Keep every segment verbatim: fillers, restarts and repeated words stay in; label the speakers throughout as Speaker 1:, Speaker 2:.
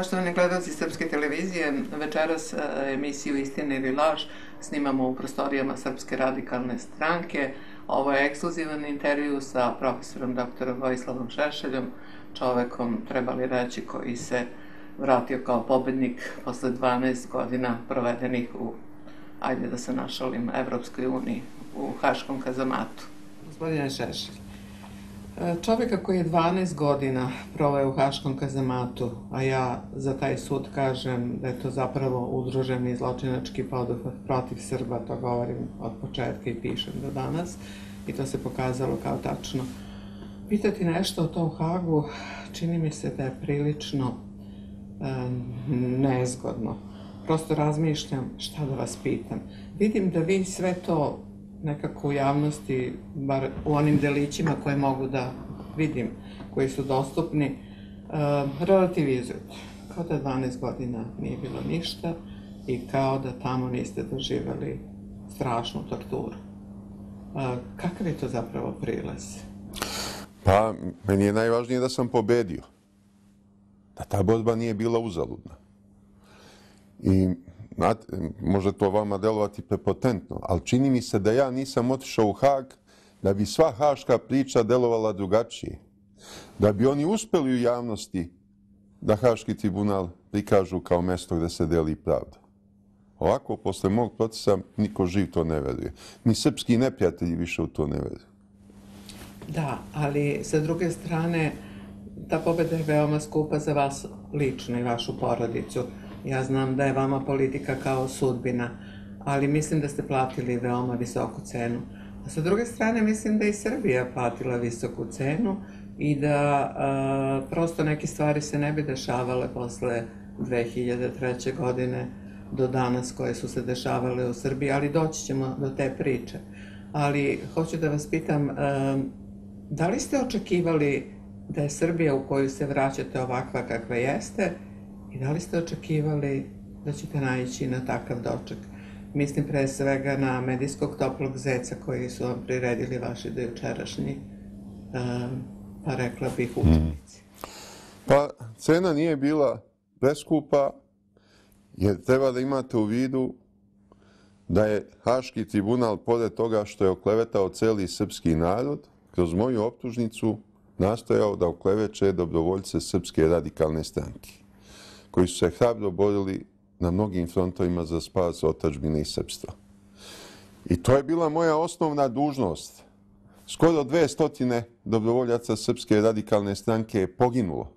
Speaker 1: Poštovani gledalci Srpske televizije, večeras emisiju Istina ili laž snimamo u prostorijama Srpske radikalne stranke. Ovo je ekskluzivan intervju sa profesorom doktorom Vojislavom Šešeljom, čovekom, trebali reći, koji se vratio kao pobednik posle dvanaest godina provedenih u, ajde da se našalim, Evropskoj uniji, u Haškom kazamatu. Gospodine Šešelj, čoveka koji je dvanaest godina proveo u Haškom kazamatu, a ja za taj sud kažem da je to zapravo udruženi zločinački poduhvat protiv Srba, to govorim od početka i pišem do danas, i to se pokazalo kao tačno. Pitati nešto o tom Hagu čini mi se da je prilično nezgodno. Prosto razmišljam šta da vas pitam. Vidim da vi sve to nekako u javnosti, bar u onim delićima koje mogu da vidim, koji su dostupni, relativizujete. Kao da dvanaest godina nije bilo ništa i kao da tamo niste doživjeli strašnu torturu. Kakav je to zapravo prilaz?
Speaker 2: Pa, meni je najvažnije da sam pobedio. Da ta borba nije bila uzaludna. I može to vama delovati prepotentno, ali čini mi se da ja nisam otišao u Hag da bi sva haška priča delovala drugačije. Da bi oni uspeli u javnosti da Haški tribunal prikažu kao mesto gde se deli pravda. Ovako, posle mog procesa, niko živ to ne veruje. Ni srpski neprijatelji više u to ne veruju.
Speaker 1: Da, ali sa druge strane, ta pobeda je veoma skupa za vas lično i vašu porodicu. Ja znam da je vama politika kao sudbina, ali mislim da ste platili veoma visoku cenu. A sa druge strane, mislim da i Srbija platila visoku cenu i da prosto neke stvari se ne bi dešavale posle dve hiljade treće. godine do danas koje su se dešavale u Srbiji, ali doći ćemo do te priče. Ali hoću da vas pitam, da li ste očekivali da je Srbija u koju se vraćate ovakva kakva jeste i da li ste očekivali da ćete naići na takav doček? Mislim pre svega na medijskog toplog zeca koji su vam priredili vaši dojučerašnji, pa rekla bih, učenici.
Speaker 2: Pa cena nije bila preskupa, jer treba da imate u vidu da je Haški tribunal, pored toga što je oklevetao celi srpski narod, kroz moju optužnicu nastojao da okleveče dobrovoljce Srpske radikalne stranke, koji su se hrabro borili na mnogim frontovima za spas otadžbine i srpstva. I to je bila moja osnovna dužnost. Skoro dve stotine dobrovoljaca Srpske radikalne stranke je poginulo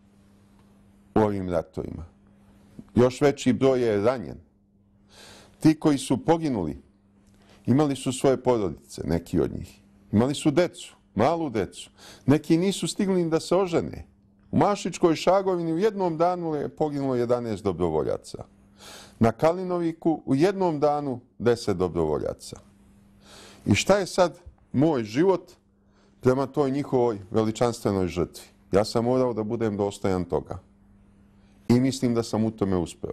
Speaker 2: u ovim ratovima. Još veći broj je ranjen. Ti koji su poginuli imali su svoje porodice, neki od njih. Imali su decu, malu decu. Neki nisu stigli da se ožene. U Mašičkoj Šagovini u jednom danu je poginulo jedanaest dobrovoljaca. Na Kalinoviku u jednom danu deset dobrovoljaca. I šta je sad moj život prema toj njihovoj veličanstvenoj žrtvi? Ja sam morao da budem dostojan toga. I mislim da sam u tome uspeo.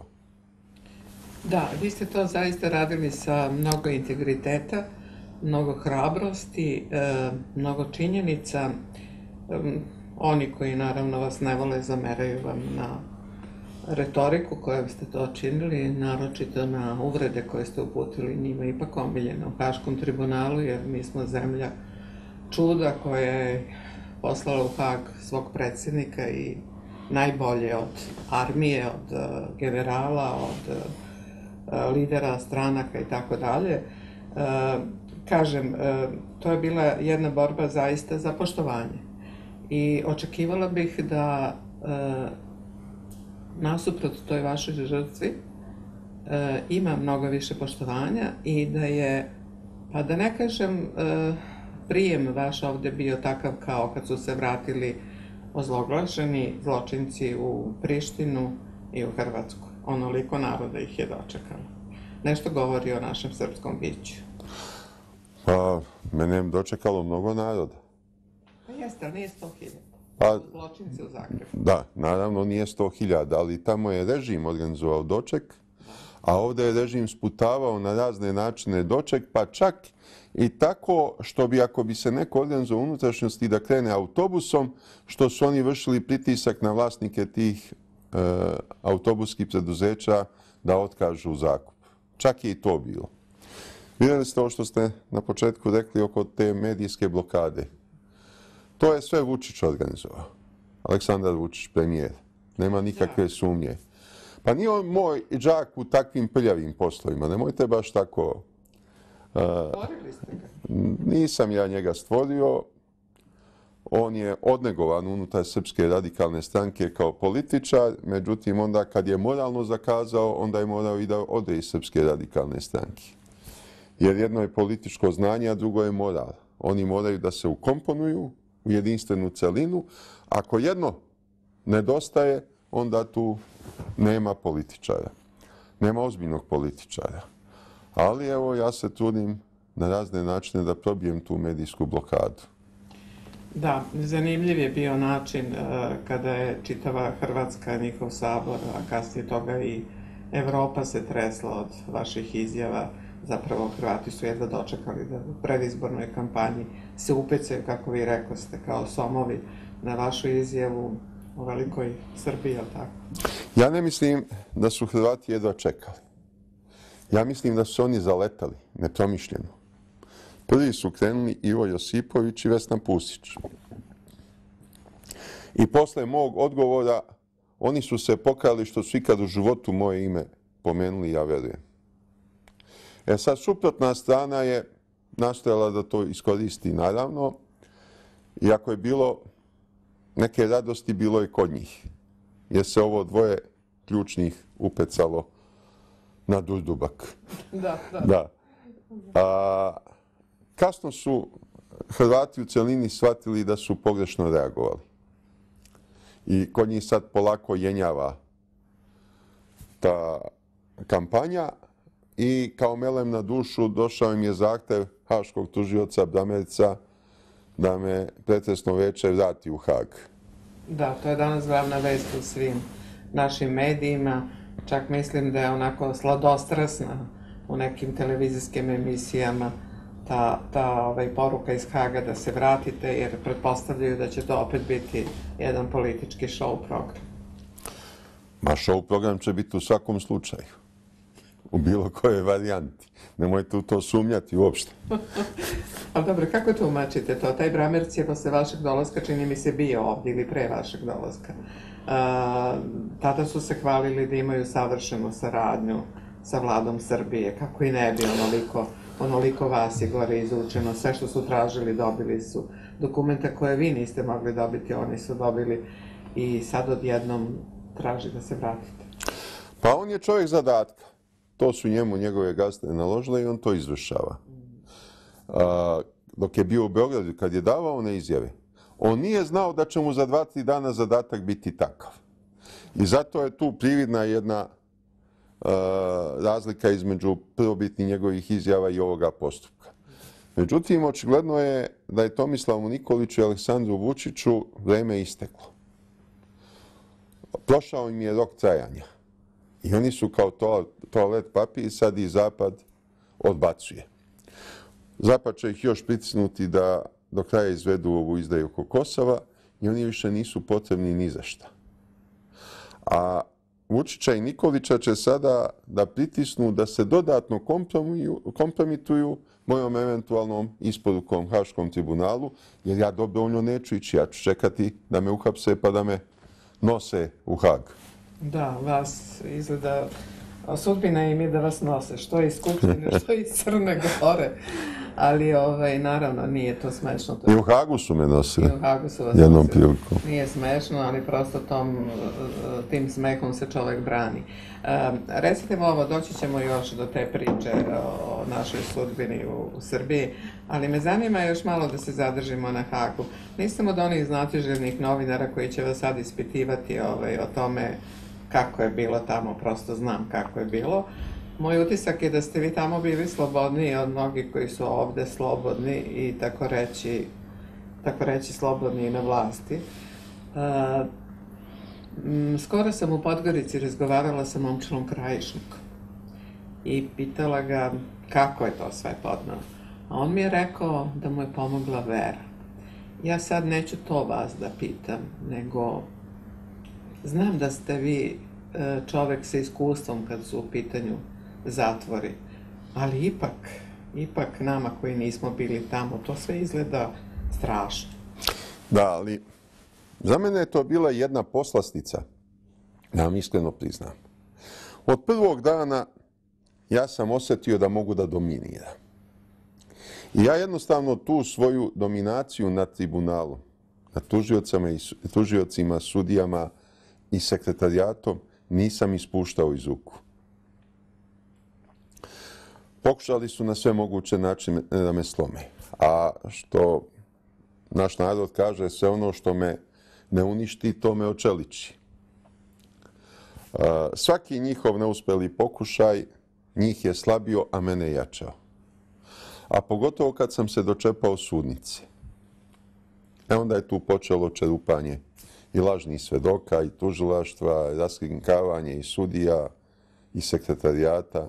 Speaker 1: Da, vi ste to zaista radili sa mnogo integriteta, mnogo hrabrosti, mnogo činjenica. Oni koji naravno vas ne vole zameraju vam na retoriku kojom ste to činili, naročito na uvrede koje ste uputili njima ipak omiljeno u Haškom tribunalu, jer mi smo zemlja čuda koja je poslala u Hag svog predsjednika i najbolje od armije, od generala, od lidera stranaka i tako dalje. Kažem, to je bila jedna borba zaista za poštovanje. I očekivala bih da nasuprot toj vašoj žrtvi ima mnogo više poštovanja i da je, pa da ne kažem, prijem vaš ovde bio takav kao kad su se vratili ozloglašeni zločinci u Prištinu i u Hrvatsku. Onoliko naroda ih je dočekalo. Nešto govori o našem srpskom biću.
Speaker 2: Pa, mene je dočekalo mnogo naroda.
Speaker 1: Pa jeste, ali nije sto hiljada.
Speaker 2: Pa,
Speaker 1: zločinci u Zagrebu.
Speaker 2: Da, naravno nije sto hiljada, ali tamo je režim organizovao doček, a ovde je režim sputavao na razne načine doček, pa čak i tako što bi, ako bi se neko organizovao unutrašnjosti da krene autobusom, što su oni vršili pritisak na vlasnike tih autobuskih preduzeća da otkažu zakup. Čak je i to bilo. Vidjeli ste ovo što ste na početku rekli oko te medijske blokade. To je sve Vučić organizovao. Aleksandar Vučić, premijer. Nema nikakve sumnje. Pa nije on moj džak u takvim prljavim poslovima. Nemojte baš tako...
Speaker 1: Stvorili ste ga?
Speaker 2: Nisam ja njega stvorio. On je odnegovan unutar Srpske radikalne stranke kao političar, međutim onda kad je moralno zakazao, onda je morao i da ode iz Srpske radikalne stranke. Jer jedno je političko znanje, a drugo je moral. Oni moraju da se ukomponuju u jedinstvenu celinu. Ako jedno nedostaje, onda tu nema političara. Nema ozbiljnog političara. Ali evo, ja se trudim na razne načine da probijem tu medijsku blokadu.
Speaker 1: Da, zanimljiv je bio način kada je čitava Hrvatska, njihov sabor, a kasnije toga i Evropa se tresla od vaših izjava. Zapravo, Hrvati su jedva dočekali da u predizbornoj kampanji se upecaju, kako vi rekoste, kao somovi na vašu izjavu u velikoj Srbiji, je li tako?
Speaker 2: Ja ne mislim da su Hrvati jedva čekali. Ja mislim da su oni zaletali, nepromišljeno. Prvi su krenuli Ivo Josipović i Vesna Pusić. I posle mog odgovora oni su se pokajali što su ikad u životu moje ime pomenuli, ja verujem. E sad, suprotna strana je nastojala da to iskoristi, naravno, i ako je bilo neke radosti, bilo je kod njih, jer se ovo dvoje ključnih upecalo na Durdubak.
Speaker 1: Da, da.
Speaker 2: Da. A, kasno su Hrvati u celini shvatili da su pogrešno reagovali. I kod njih sad polako jenjava ta kampanja i kao melem na dušu došao im je zahtev haškog tužioca Bramerca da me pretresno veče vrati u Hag.
Speaker 1: Da, to je danas glavna vest u svim našim medijima. Čak mislim da je onako sladostrasna u nekim televizijskim emisijama ta, ta ovaj, poruka iz Haga da se vratite, jer pretpostavljaju da će to opet biti jedan politički show program.
Speaker 2: Ma show program će biti u svakom slučaju. U bilo kojoj varijanti. Nemojte u to sumnjati uopšte.
Speaker 1: Ali dobro, kako tumačite to? Taj Bramerc je posle vašeg dolaska, čini mi se, bio ovdje ili pre vašeg dolaska. A, tada su se hvalili da imaju savršenu saradnju sa vladom Srbije. Kako i ne bi onoliko, onoliko vas je gore izučeno. Sve što su tražili dobili su. Dokumenta koje vi niste mogli dobiti, oni su dobili i sad odjednom traži da se vratite.
Speaker 2: Pa on je čovjek zadatka. To su njemu njegove gazde naložile i on to izvršava. A, dok je bio u Beogradu, kad je davao one izjave, on nije znao da će mu za dva, tri dana zadatak biti takav. I zato je tu prividna jedna a, razlika između prvobitnih njegovih izjava i ovoga postupka. Međutim, očigledno je da je Tomislavu Nikoliću i Aleksandru Vučiću vreme isteklo. Prošao im je rok trajanja. I oni su kao to, toalet papir, sad i Zapad odbacuje. Zapad će ih još pritisnuti da do kraja izvedu ovu izdaju oko Kosova i oni više nisu potrebni ni za šta. A Vučića i Nikolića će sada da pritisnu da se dodatno kompromituju mojom eventualnom isporukom Haškom tribunalu, jer ja dobrovoljno neću ići, ja ću čekati da me uhapse pa da me nose u Hag.
Speaker 1: Da, vas izgleda, sudbina im je da vas nose, što iz Skupštine, što iz Crne Gore, ali ovaj, naravno nije to smešno.
Speaker 2: I u Hagu su me nosili.
Speaker 1: I u Hagu su vas
Speaker 2: jednom
Speaker 1: nosili.
Speaker 2: prilikom.
Speaker 1: Nije smešno, ali prosto tom, tim smehom se čovjek brani. Um, recite mi ovo, doći ćemo još do te priče o našoj sudbini u, u Srbiji, ali me zanima još malo da se zadržimo na Hagu. Nisam od onih znatiželjnih novinara koji će vas sad ispitivati ovaj, o tome kako je bilo tamo, prosto znam kako je bilo. Moj utisak je da ste vi tamo bili slobodniji od mnogih koji su ovde slobodni i tako reći, tako reći slobodni na vlasti. Uh, m, skoro sam u Podgorici razgovarala sa momčilom Krajišnikom i pitala ga kako je to sve podnao. A on mi je rekao da mu je pomogla vera. Ja sad neću to vas da pitam, nego Znam da ste vi čovek sa iskustvom kad su u pitanju zatvori, ali ipak, ipak nama koji nismo bili tamo, to sve izgleda strašno.
Speaker 2: Da, ali za mene je to bila jedna poslastica, ja vam iskreno priznam. Od prvog dana ja sam osjetio da mogu da dominiram. I ja jednostavno tu svoju dominaciju nad tribunalom, nad tužiocima, sudijama i sekretarijatom nisam ispuštao iz ruku. Pokušali su na sve moguće načine da me slome. A što naš narod kaže, sve ono što me ne uništi, to me očeliči. Svaki njihov neuspeli pokušaj njih je slabio, a mene je jačao. A pogotovo kad sam se dočepao sudnice. E onda je tu počelo čerupanje i lažnih svedoka, i tužilaštva, i raskrinkavanje i sudija, i sekretarijata.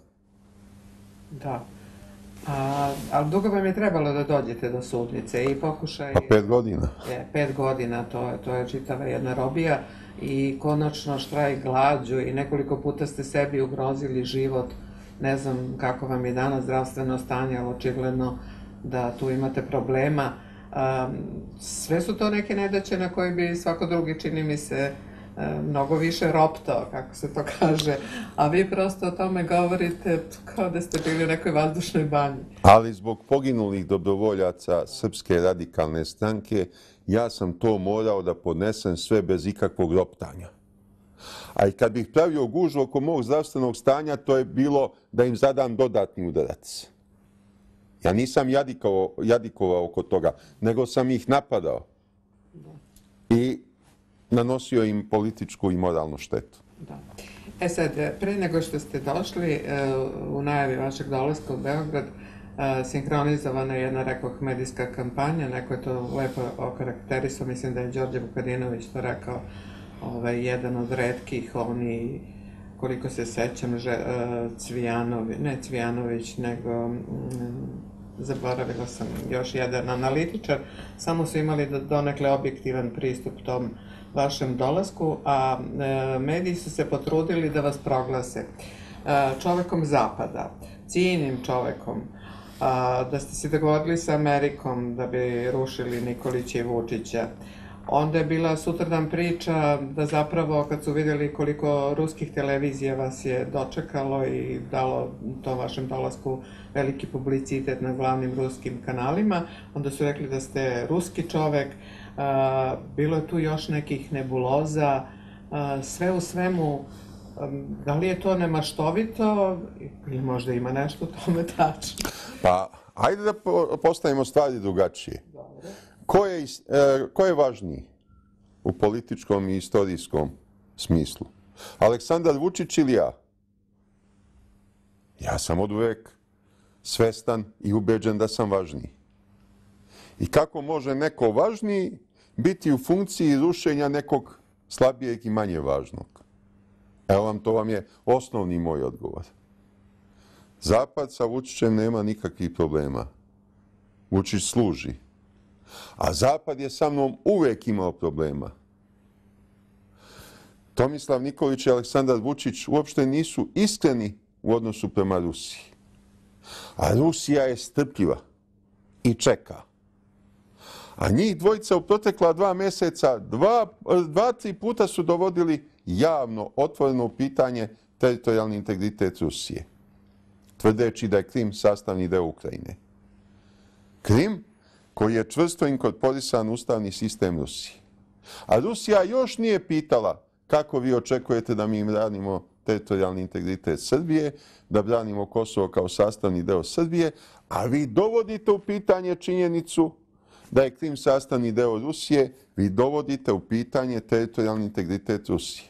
Speaker 1: Da. A, ali dugo vam je trebalo da dođete do sudnice i pokušaj...
Speaker 2: Pa pet godina.
Speaker 1: Je, pet godina, to je, to je čitava jedna robija i konačno štrajk glađu i nekoliko puta ste sebi ugrozili život. Ne znam kako vam je danas zdravstveno stanje, ali očigledno da tu imate problema. Um, sve su to neke nedaće na koje bi svako drugi, čini mi se, mnogo više roptao, kako se to kaže, a vi prosto o tome govorite kao da ste bili u nekoj vazdušnoj banji.
Speaker 2: Ali zbog poginulih dobrovoljaca Srpske radikalne stranke, ja sam to morao da podnesem sve bez ikakvog roptanja. A i kad bih pravio gužvu oko mog zdravstvenog stanja, to je bilo da im zadam dodatni udarac. Ja nisam jadikovao, jadikovao oko toga, nego sam ih napadao. I nanosio im političku i moralnu štetu.
Speaker 1: Da. E sad, pre nego što ste došli, u najavi vašeg dolaska u Beograd, sinhronizovana je jedna, rekoh, medijska kampanja, neko je to lepo okarakterisao, mislim da je Đorđe Vukadinović to rekao, ovaj, jedan od retkih, oni, koliko se sećam, Cvijanović, ne Cvijanović, nego zaboravila sam još jedan analitičar, samo su imali donekle objektivan pristup tom vašem dolasku, a mediji su se potrudili da vas proglase čovekom zapada, cijenim čovekom, da ste se dogovorili sa Amerikom da bi rušili Nikolića i Vučića. Onda je bila sutradan priča da zapravo kad su vidjeli koliko ruskih televizija vas je dočekalo i dalo tom vašem dolasku veliki publicitet na glavnim ruskim kanalima, onda su rekli da ste ruski čovek. Bilo je tu još nekih nebuloza, sve u svemu, da li je to nemaštovito ili možda ima nešto u tome tačno?
Speaker 2: Pa, ajde da postavimo stvari drugačije. Ko je, ko je važniji u političkom i istorijskom smislu? Aleksandar Vučić ili ja? Ja sam od uvek svestan i ubeđen da sam važniji. I kako može neko važniji biti u funkciji rušenja nekog slabijeg i manje važnog? Evo vam, to vam je osnovni moj odgovor. Zapad sa Vučićem nema nikakvih problema. Vučić služi. A Zapad je sa mnom uvek imao problema. Tomislav Nikolić i Aleksandar Vučić uopšte nisu iskreni u odnosu prema Rusiji. A Rusija je strpljiva i čeka. A njih dvojica u protekla dva meseca, dva, dva, tri puta su dovodili javno, otvoreno pitanje teritorijalni integritet Rusije, tvrdeći da je Krim sastavni deo Ukrajine. Krim koji je čvrsto inkorporisan u ustavni sistem Rusije. A Rusija još nije pitala kako vi očekujete da mi im branimo teritorijalni integritet Srbije, da branimo Kosovo kao sastavni deo Srbije, a vi dovodite u pitanje činjenicu da je Krim sastavni deo Rusije, vi dovodite u pitanje teritorijalni integritet Rusije.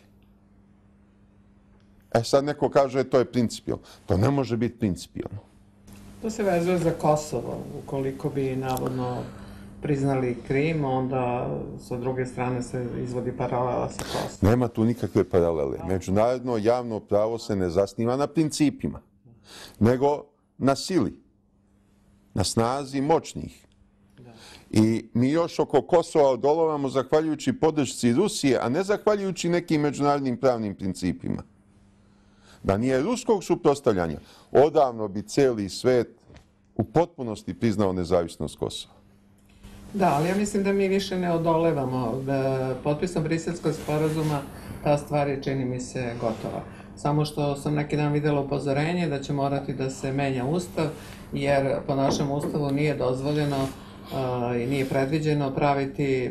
Speaker 2: E sad neko kaže to je principijalno. To ne može biti principijalno.
Speaker 1: To se vezuje za Kosovo. Ukoliko bi navodno priznali Krim, onda sa druge strane se izvodi paralela sa Kosovom.
Speaker 2: Nema tu nikakve paralele. Međunarodno javno pravo se ne zasniva na principima, nego na sili, na snazi moćnih. I mi još oko Kosova odolovamo zahvaljujući podršci Rusije, a ne zahvaljujući nekim međunarodnim pravnim principima. Da nije ruskog suprotstavljanja, odavno bi cijeli svet u potpunosti priznao nezavisnost Kosova.
Speaker 1: Da, ali ja mislim da mi više ne odolevamo. Da potpisom Briselskog sporazuma ta stvar je, čini mi se, gotova. Samo što sam neki dan videla upozorenje da će morati da se menja ustav, jer po našem ustavu nije dozvoljeno i nije predviđeno praviti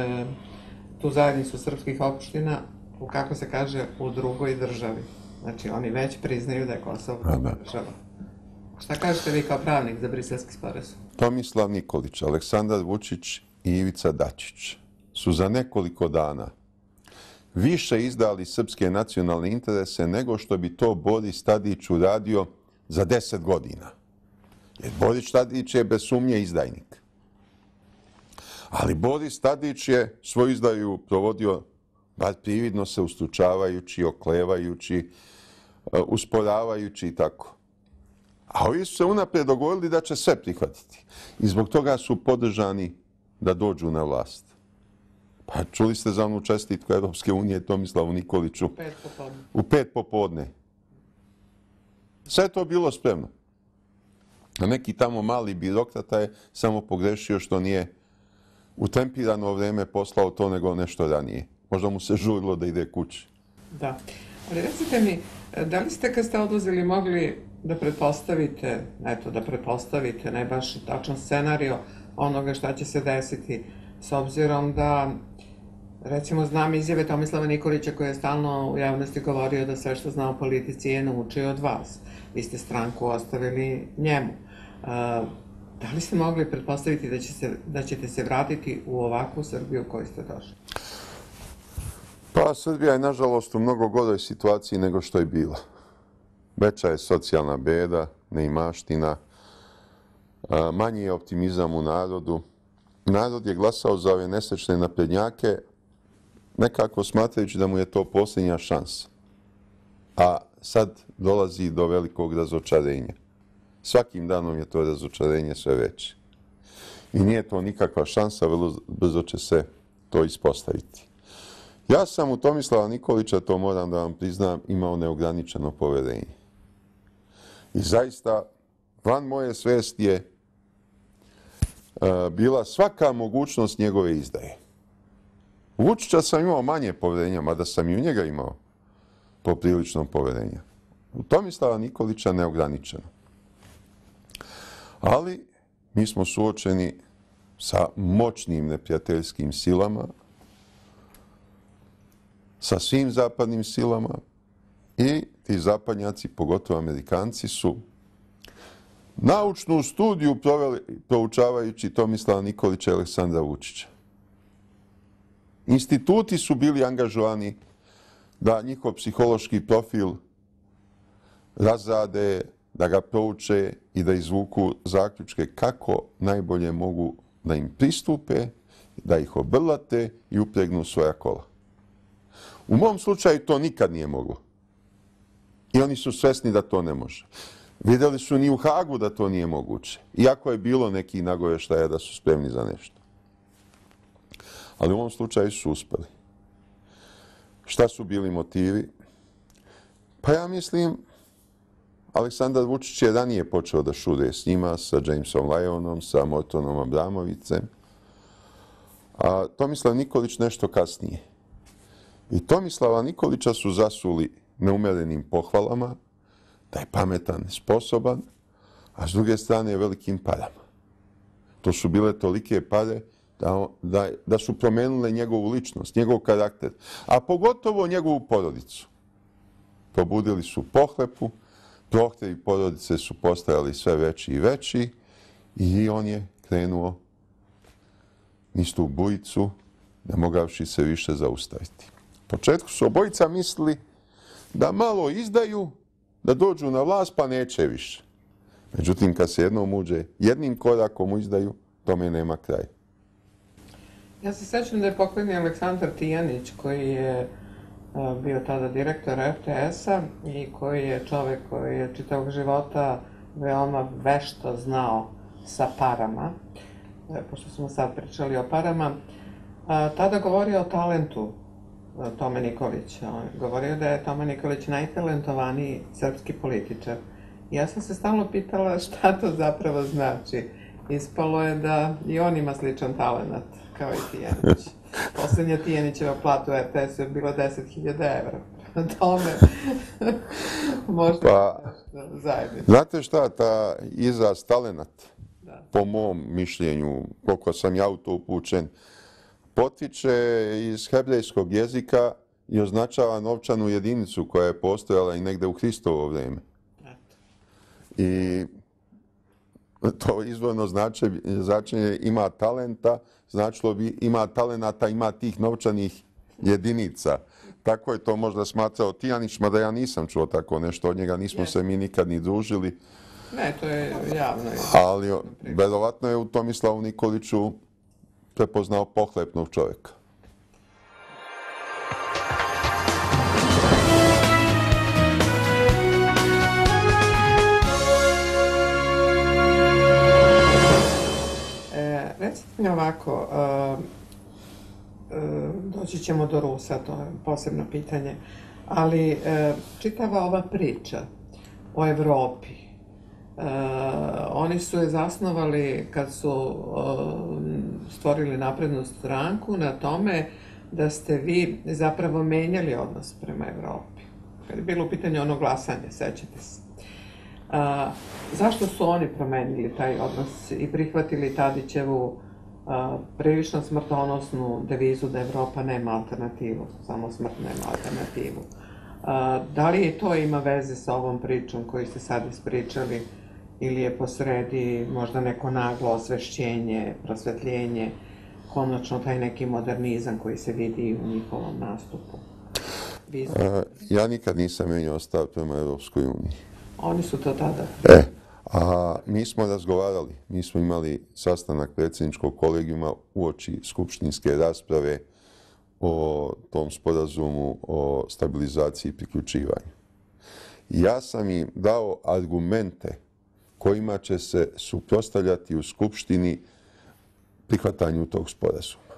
Speaker 1: tu zajednicu srpskih opština, kako se kaže, u drugoj državi. Znači, oni već priznaju da je Kosovo država. Šta kažete vi kao pravnik za Briselski sporazum?
Speaker 2: Tomislav Nikolić, Aleksandar Vučić i Ivica Dačić su za nekoliko dana više izdali srpske nacionalne interese nego što bi to Boris Tadić uradio za deset godina. Jer Boris Tadić je bez sumnje izdajnik. Ali Boris Tadić je svoju izdaju provodio bar prividno se ustručavajući, oklevajući, usporavajući i tako. A ovi su se unaprijed dogovorili da će sve prihvatiti. I zbog toga su podržani da dođu na vlast. Pa čuli ste za onu čestitku Evropske unije Tomislavu Nikoliću
Speaker 1: u pet popodne.
Speaker 2: U pet popodne. Sve je to bilo spremno. A neki tamo mali birokrata je samo pogrešio što nije u tempirano vreme poslao to nego nešto ranije. Možda mu se žurilo da ide kući.
Speaker 1: Da. Ali recite mi, da li ste kad ste odlazili mogli da pretpostavite, eto, da pretpostavite, ne baš tačan scenario onoga šta će se desiti, s obzirom da, recimo, znam izjave Tomislava Nikolića koji je stalno u javnosti govorio da sve što zna o politici je naučio od vas. Vi ste stranku ostavili njemu. Da li ste mogli pretpostaviti da ćete se vratiti u ovakvu Srbiju u kojoj ste došli?
Speaker 2: Pa, Srbija je, nažalost, u mnogo goroj situaciji nego što je bila. Veća je socijalna beda, neimaština, manji je optimizam u narodu. Narod je glasao za ove nesrećne naprednjake, nekako smatrajući da mu je to posljednja šansa. A sad dolazi do velikog razočarenja. Svakim danom je to razočarenje sve veće. I nije to nikakva šansa, vrlo brzo će se to ispostaviti. Ja sam u Tomislava Nikolića, to moram da vam priznam, imao neograničeno poverenje. I zaista, van moje svesti je bila svaka mogućnost njegove izdaje. U Vučića sam imao manje poverenja, mada sam i u njega imao poprilično poverenja. U Tomislava Nikolića neograničeno. Ali mi smo suočeni sa moćnim neprijateljskim silama, sa svim zapadnim silama i ti zapadnjaci, pogotovo Amerikanci, su naučnu studiju proveli proučavajući Tomislava Nikolića i Aleksandra Vučića. Instituti su bili angažovani da njihov psihološki profil razrade, da ga prouče i da izvuku zaključke kako najbolje mogu da im pristupe, da ih obrlate i upregnu svoja kola. U mom slučaju to nikad nije moglo. I oni su svesni da to ne može. Vidjeli su ni u Hagu da to nije moguće. Iako je bilo nekih nagoveštaja da su spremni za nešto. Ali u ovom slučaju su uspeli. Šta su bili motivi? Pa ja mislim, Aleksandar Vučić je ranije počeo da šure s njima, sa Jamesom Lyonom, sa Mortonom Abramovicem, a Tomislav Nikolić nešto kasnije. I Tomislava Nikolića su zasuli neumerenim pohvalama, da je pametan, sposoban, a s druge strane velikim parama. To su bile tolike pare da, da, da su promenile njegovu ličnost, njegov karakter, a pogotovo njegovu porodicu. Probudili su pohlepu, prohtjevi porodice su postajali sve veći i veći i on je krenuo niz tu bujicu, ne mogavši se više zaustaviti. U početku su obojica mislili da malo izdaju, da dođu na vlast, pa neće više. Međutim, kad se jednom uđe, jednim korakom u izdaju, tome nema kraja.
Speaker 1: Ja se sećam da je pokojni Aleksandar Tijanić, koji je bio tada direktor R T S-a i koji je čovek koji je čitavog života veoma vešto znao sa parama. pošto smo sad pričali o parama, tada govorio o talentu Tome Nikolića. On govorio da je Toma Nikolić najtalentovaniji srpski političar. Ja sam se stalno pitala šta to zapravo znači. Ispalo je da i on ima sličan talent, kao i Tijanić. Poslednja Tijanićeva plata u er te esu je bilo deset hiljada evra. Tome, možda
Speaker 2: pa,
Speaker 1: zajednično.
Speaker 2: Znate šta, ta izraz talenat, da. Po mom mišljenju, koliko sam ja u to upućen, potiče iz hebrejskog jezika i označava novčanu jedinicu koja je postojala i negde u Hristovo vreme. I to izvorno značenje ima talenta, značilo bi ima talenata, ima tih novčanih jedinica. Tako je to možda smatrao Tijanić, mada ja nisam čuo tako nešto od njega, nismo se mi nikad ni družili.
Speaker 1: Ne, to je javno.
Speaker 2: Ali verovatno je u Tomislavu Nikoliću prepoznao pohlepnog čovjeka.
Speaker 1: E, recite mi ovako, uh, uh, doći ćemo do Rusa, to je posebno pitanje, ali uh, čitava ova priča o Evropi, Uh, oni su je zasnovali kad su uh, stvorili naprednu stranku na tome da ste vi zapravo menjali odnos prema Evropi. Kad je bilo u pitanju ono glasanje, sećate se. Uh, zašto su oni promenili taj odnos i prihvatili Tadićevu uh, prilično smrtonosnu devizu da Evropa nema alternativu, samo smrt nema alternativu? Uh, da li to ima veze sa ovom pričom koju ste sad ispričali? Ili je posredi možda neko naglo osvešćenje, prosvetljenje, konačno taj neki modernizam koji se vidi u njihovom nastupu?
Speaker 2: A, ja nikad nisam menjao stav prema Evropskoj uniji.
Speaker 1: Oni su to tada.
Speaker 2: E, a mi smo razgovarali, mi smo imali sastanak predsjedničkog kolegijuma uoči skupštinske rasprave o tom sporazumu o stabilizaciji i priključivanju. Ja sam im dao argumente kojima će se suprotstavljati u Skupštini prihvatanju tog sporazuma.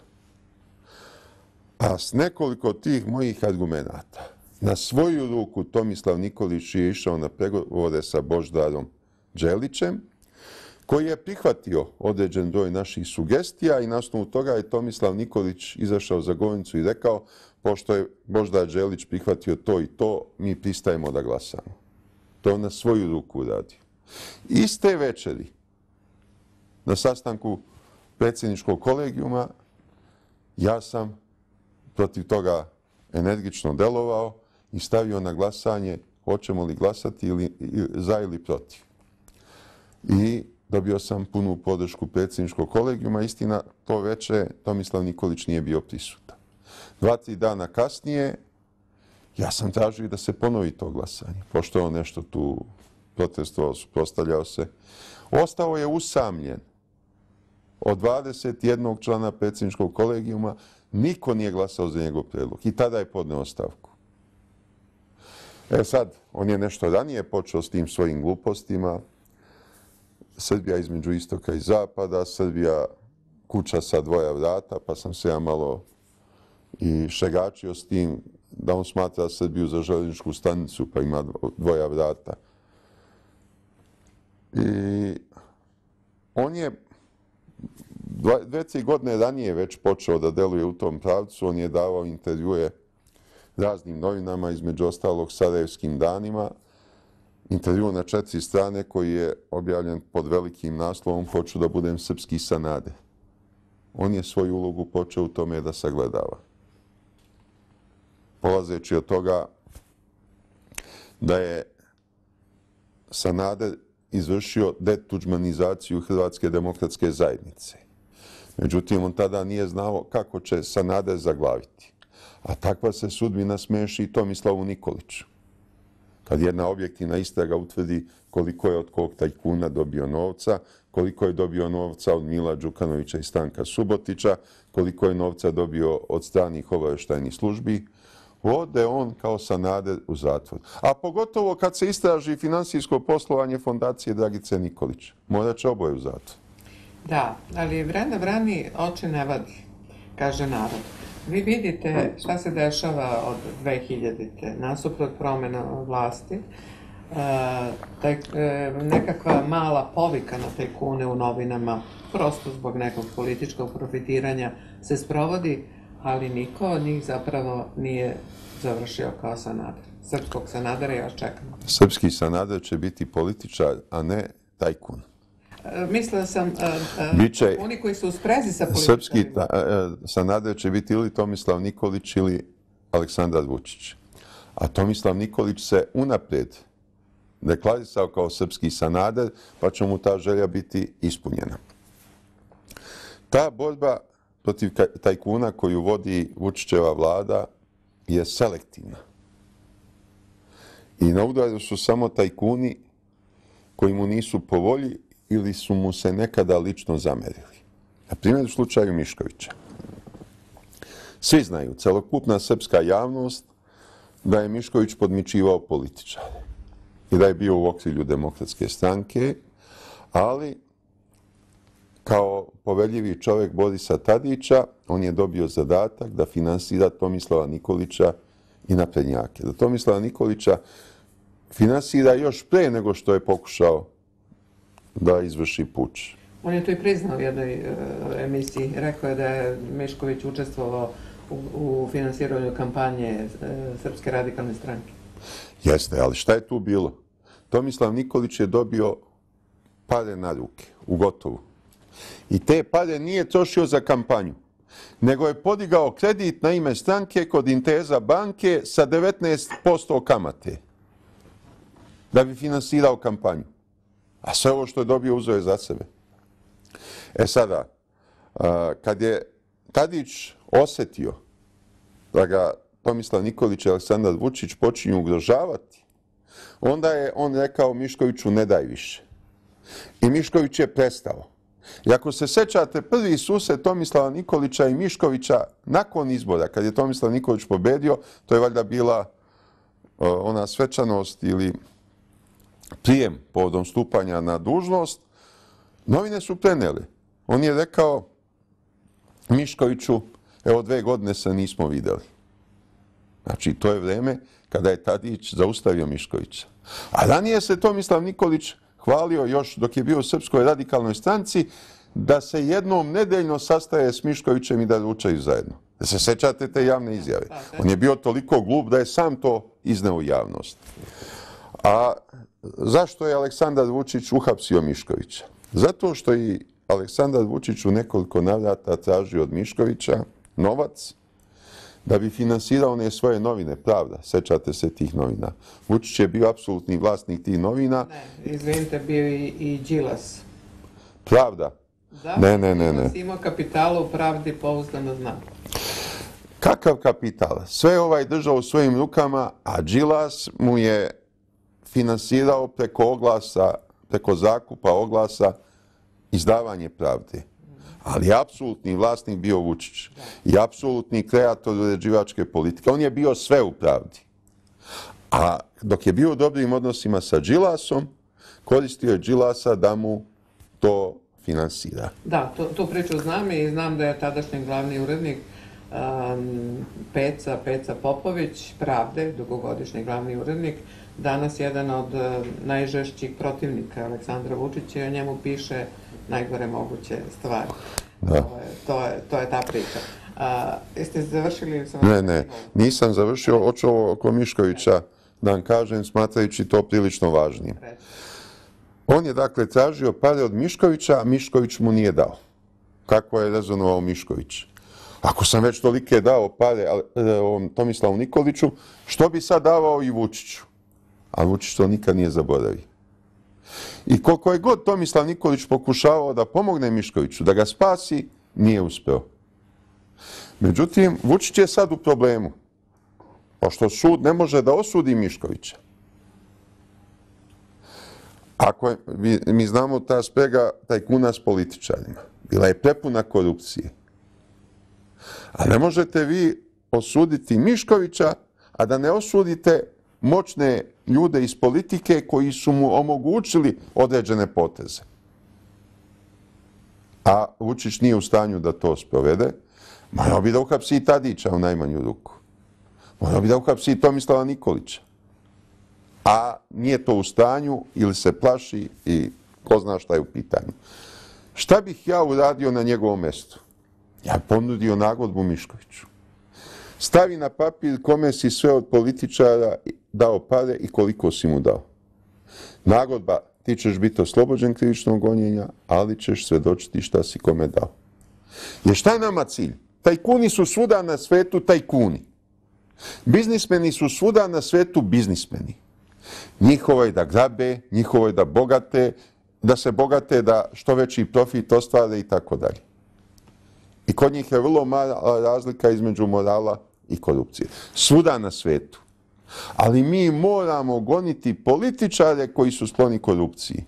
Speaker 2: A s nekoliko tih mojih argumenata, na svoju ruku Tomislav Nikolić je išao na pregovore sa Boždarom Đelićem, koji je prihvatio određen broj naših sugestija i na osnovu toga je Tomislav Nikolić izašao za govornicu i rekao, pošto je Boždar Đelić prihvatio to i to, mi pristajemo da glasamo. To na svoju ruku uradio. Iste večeri, na sastanku predsjedničkog kolegijuma, ja sam protiv toga energično delovao i stavio na glasanje hoćemo li glasati ili, za ili protiv. I dobio sam punu podršku predsjedničkog kolegijuma. Istina, to veče Tomislav Nikolić nije bio prisutan. Dva, tri dana kasnije, ja sam tražio da se ponovi to glasanje, pošto je on nešto tu protestovao, suprotstavljao se. Ostao je usamljen. Od dvadeset jednog člana predsjedničkog kolegijuma niko nije glasao za njegov predlog. I tada je podneo ostavku. E sad, on je nešto ranije počeo s tim svojim glupostima. Srbija između istoka i zapada, Srbija kuća sa dvoja vrata, pa sam se ja malo i šegačio s tim da on smatra Srbiju za železničku stanicu, pa ima dvoja vrata. I on je dve, tri godine ranije već počeo da deluje u tom pravcu. On je davao intervjue raznim novinama, između ostalog Sarajevskim danima. Intervju na četiri strane koji je objavljen pod velikim naslovom Hoću da budem srpski Sanader. On je svoju ulogu počeo u tome da sagledava. Polazeći od toga da je Sanader izvršio detuđmanizaciju Hrvatske demokratske zajednice. Međutim, on tada nije znao kako će Sanader zaglaviti. A takva se sudbina smeši i Tomislavu Nikoliću. Kad jedna objektivna istraga utvrdi koliko je od kog tajkuna dobio novca, koliko je dobio novca od Mila Đukanovića i Stanka Subotića, koliko je novca dobio od stranih obavještajnih službi, ode on kao Sanader u zatvor. A pogotovo kad se istraži finansijsko poslovanje fondacije Dragice Nikolić. Morat će oboje u zatvor.
Speaker 1: Da, ali vrana vrani oči ne vadi, kaže narod. Vi vidite šta se dešava od dve hiljadite. Nasuprot promjena vlasti, taj, nekakva mala povika na tajkune u novinama, prosto zbog nekog političkog profitiranja, se sprovodi, ali niko od njih zapravo nije završio kao Sanader. Srpskog Sanadera još čekamo.
Speaker 2: Srpski Sanader će biti političar, a ne tajkun.
Speaker 1: Mislila sam,
Speaker 2: Biće,
Speaker 1: oni koji su u sprezi sa političarima.
Speaker 2: Srpski Sanader će biti ili Tomislav Nikolić ili Aleksandar Vučić. A Tomislav Nikolić se unaprijed deklarisao kao srpski Sanader, pa će mu ta želja biti ispunjena. Ta borba protiv tajkuna koju vodi Vučićeva vlada je selektivna. I na udaru su samo tajkuni koji mu nisu po volji ili su mu se nekada lično zamerili. Na primjer, u slučaju Miškovića. Svi znaju, celokupna srpska javnost, da je Mišković podmićivao političare i da je bio u okrilju Demokratske stranke, ali kao poveljivi čovjek Borisa Tadića, on je dobio zadatak da finansira Tomislava Nikolića i naprednjake. Da Tomislava Nikolića finansira još pre nego što je pokušao da izvrši puč.
Speaker 1: On je to i priznao u jednoj emisiji. Rekao je da je Mišković učestvovao u, u finansiranju kampanje Srpske radikalne stranke.
Speaker 2: Jeste, ali šta je tu bilo? Tomislav Nikolić je dobio pare na ruke, u gotovu. I te pare nije trošio za kampanju, nego je podigao kredit na ime stranke kod Inteza banke sa devetnaest posto kamate da bi finansirao kampanju. A sve ovo što je dobio uzeo je za sebe. E sada, kad je Tadić osjetio da ga Tomislav Nikolić i Aleksandar Vučić počinju ugrožavati, onda je on rekao Miškoviću ne daj više. I Mišković je prestao. I ako se sećate, prvi susret Tomislava Nikolića i Miškovića nakon izbora, kad je Tomislav Nikolić pobedio, to je valjda bila ona svečanost ili prijem povodom stupanja na dužnost, novine su preneli. On je rekao Miškoviću, evo dve godine se nismo videli. Znači, to je vreme kada je Tadić zaustavio Miškovića. A ranije se Tomislav Nikolić hvalio još dok je bio u Srpskoj radikalnoj stranci da se jednom nedeljno sastaje s Miškovićem i da ručaju zajedno. Da se sećate te javne izjave. On je bio toliko glup da je sam to izneo u javnost. A zašto je Aleksandar Vučić uhapsio Miškovića? Zato što i Aleksandar Vučić u nekoliko navrata tražio od Miškovića novac da bi finansirao one svoje novine, Pravda. Sećate se tih novina. Vučić je bio apsolutni vlasnik tih novina.
Speaker 1: Ne, izvinite, bio i, i Đilas.
Speaker 2: Pravda?
Speaker 1: Da,
Speaker 2: ne, ne, ne. ne.
Speaker 1: Imao kapitala u Pravdi, pouzdano znam.
Speaker 2: Kakav kapital? Sve je ovaj držao u svojim rukama, a Đilas mu je finansirao preko oglasa, preko zakupa oglasa izdavanje Pravde. Ali apsolutni vlasnik bio Vučić i apsolutni kreator uređivačke politike. On je bio sve u Pravdi. A dok je bio u dobrim odnosima sa Đilasom, koristio je Đilasa da mu to finansira.
Speaker 1: Da, to, tu priču znam i znam da je tadašnji glavni urednik um, Peca, Peca Popović, Pravde, dugogodišnji glavni urednik, danas jedan od uh, najžešćih protivnika Aleksandra Vučića i o njemu piše najgore moguće stvari.
Speaker 2: Da.
Speaker 1: To, je, to, je, to je ta priča. A, jeste završili? Sam
Speaker 2: ne, ne, nisam završio. Hoću ovo oko Miškovića da vam kažem, smatrajući to prilično važnim. On je dakle tražio pare od Miškovića, a Mišković mu nije dao. Kako je rezonovao Mišković? Ako sam već tolike dao pare Tomislavu Nikoliću, što bi sad davao i Vučiću? A Vučić to nikad nije zaboravio. I koliko je god Tomislav Nikolić pokušavao da pomogne Miškoviću, da ga spasi, nije uspeo. Međutim, Vučić je sad u problemu, pošto sud ne može da osudi Miškovića. Ako je, mi, mi znamo ta sprega tajkuna s političarima, bila je prepuna korupcije. A ne možete vi osuditi Miškovića, a da ne osudite moćne ljude iz politike koji su mu omogućili određene poteze. a Vučić nije u stanju da to sprovede, morao bi da uhapsi i Tadića u najmanju ruku. Morao bi da uhapsi i Tomislava Nikolića. A nije to u stanju ili se plaši i ko zna šta je u pitanju. Šta bih ja uradio na njegovom mestu? Ja ponudio nagodbu Miškoviću. Stavi na papir kome si sve od političara dao pare i koliko si mu dao. Nagodba, ti ćeš biti oslobođen krivičnog gonjenja, ali ćeš svedočiti šta si kome dao. Jer šta je nama cilj? Tajkuni su svuda na svetu tajkuni. Biznismeni su svuda na svetu biznismeni. Njihovo je da grabe, njihovo je da bogate, da se bogate, da što veći profit ostvare i tako dalje. I kod njih je vrlo mala razlika između morala i korupcije. Svuda na svetu. Ali mi moramo goniti političare koji su skloni korupciji.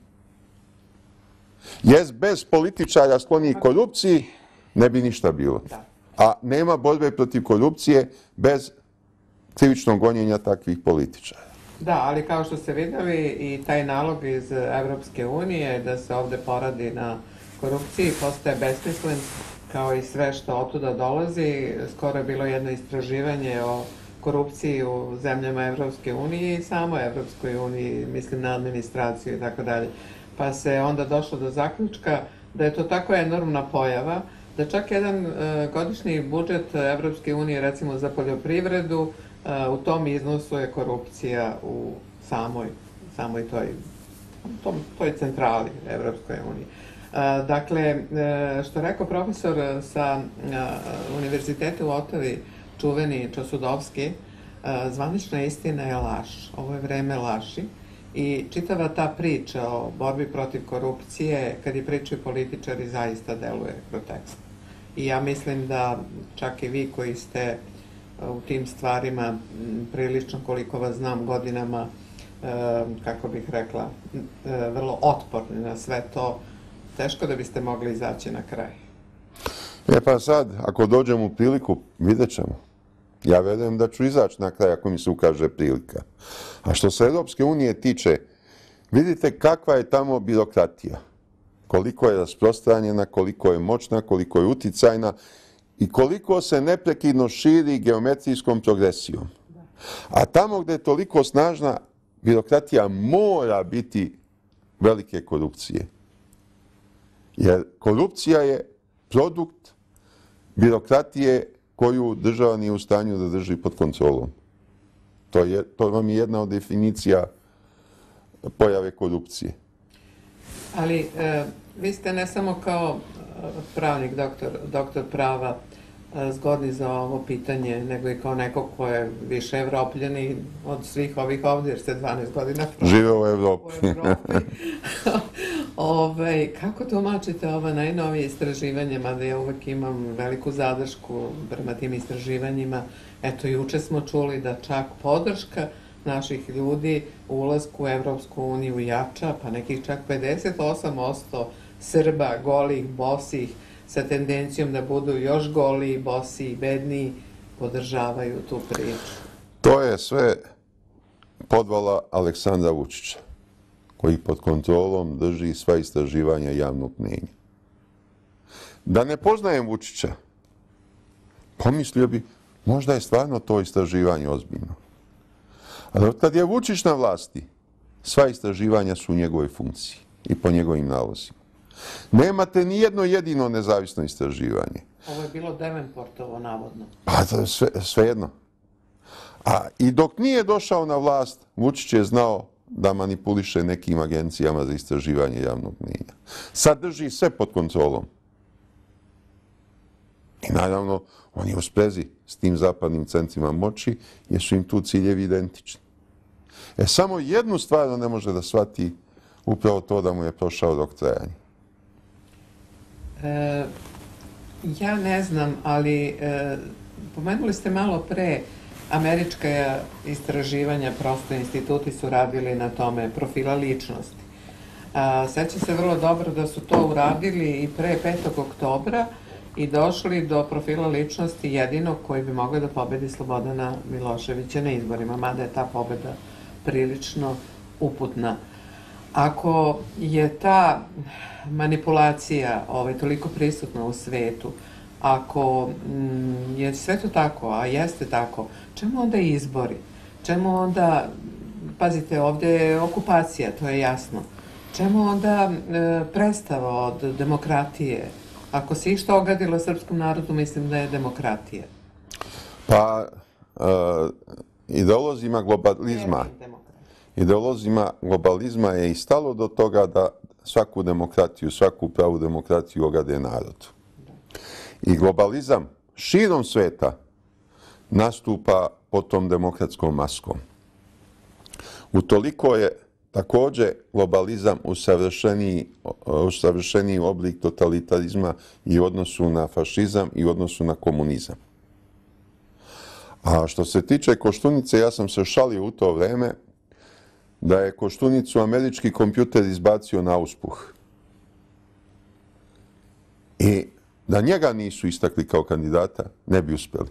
Speaker 2: Jer bez političara skloni korupciji ne bi ništa bilo. A nema borbe protiv korupcije bez krivičnog gonjenja takvih političara.
Speaker 1: Da, ali kao što ste vidjeli i taj nalog iz Evropske unije da se ovde poradi na korupciji postaje besmislen, kao i sve što otuda dolazi. Skoro je bilo jedno istraživanje o korupciji u zemljama Evropske unije i samo Evropskoj uniji, mislim na administraciju i tako dalje. Pa se onda došlo do zaključka da je to tako enormna pojava da čak jedan godišnji budžet Evropske unije, recimo za poljoprivredu, u tom iznosu je korupcija u samoj, samoj toj, tom, toj centrali Evropskoj uniji. Dakle, što rekao profesor sa Univerziteta u Otavi, čuveni Čosudovski, zvanična istina je laž. Ovo je vreme laži. I čitava ta priča o borbi protiv korupcije, kad je pričaju političari, zaista deluje groteskno. I ja mislim da čak i vi koji ste u tim stvarima prilično, koliko vas znam, godinama, kako bih rekla, vrlo otporni na sve to, teško da biste mogli izaći na kraj.
Speaker 2: E pa sad, ako dođem u priliku, vidjet ćemo. Ja verujem da ću izaći na kraj ako mi se ukaže prilika. A što se Evropske unije tiče, vidite kakva je tamo birokratija. Koliko je rasprostranjena, koliko je moćna, koliko je uticajna i koliko se neprekidno širi geometrijskom progresijom. A tamo gde je toliko snažna birokratija mora biti velike korupcije. Jer korupcija je produkt birokratije koju država nije u stanju da drži pod kontrolom. To, je, to vam je jedna od definicija pojave korupcije.
Speaker 1: Ali e, vi ste ne samo kao pravnik, doktor, doktor prava, zgodni za ovo pitanje, nego i kao neko ko je više evropljeni od svih ovih ovdje, jer ste dvanaest godina
Speaker 2: žive u Evropi.
Speaker 1: U Evropi. Ove, kako tumačite ova najnovije istraživanje, mada ja uvek imam veliku zadršku prema tim istraživanjima. Eto, juče smo čuli da čak podrška naših ljudi u ulasku u Evropsku uniju jača, pa nekih čak pedeset osam posto Srba, golih, bosih, sa tendencijom da budu još goliji, bosi i bedniji, podržavaju tu priču.
Speaker 2: To je sve podvala Aleksandra Vučića, koji pod kontrolom drži sva istraživanja javnog mnjenja. Da ne poznajem Vučića, pomislio bi, možda je stvarno to istraživanje ozbiljno. Ali od kad je Vučić na vlasti, sva istraživanja su u njegovoj funkciji i po njegovim nalozima. Nemate ni jedno jedino nezavisno istraživanje.
Speaker 1: Ovo je bilo Devenportovo, navodno.
Speaker 2: Pa, sve, sve jedno. A i dok nije došao na vlast, Vučić je znao da manipuliše nekim agencijama za istraživanje javnog mnjenja. Sad drži sve pod kontrolom. I naravno, on je u sprezi s tim zapadnim centrima moći, jer su im tu ciljevi identični. E, samo jednu stvar on ne može da shvati, upravo to da mu je prošao rok trajanja.
Speaker 1: E, ja ne znam, ali e, pomenuli ste malo pre američka istraživanja, prosto instituti su radili na tome profila ličnosti. Sećam se vrlo dobro da su to uradili i pre petog oktobra i došli do profila ličnosti jedinog koji bi mogli da pobedi Slobodana Miloševića na izborima, mada je ta pobeda prilično uputna. Ako je ta manipulacija ovaj, toliko prisutna u svetu, ako mm, je sve to tako, a jeste tako, čemu onda izbori? Čemu onda, pazite, ovdje je okupacija, to je jasno. Čemu onda e, predstava od demokratije? Ako se išta ogadilo srpskom narodu, mislim da je demokratija.
Speaker 2: Pa, uh, ideolozima globalizma, ideolozima globalizma je i stalo do toga da svaku demokratiju, svaku pravu demokratiju ogade narodu. I globalizam širom sveta nastupa pod tom demokratskom maskom. Utoliko je također globalizam usavršeniji, usavršeniji oblik totalitarizma i u odnosu na fašizam i u odnosu na komunizam. A što se tiče Koštunice, ja sam se šalio u to vreme da je Koštunicu američki kompjuter izbacio na uspuh. I da njega nisu istakli kao kandidata, ne bi uspjeli.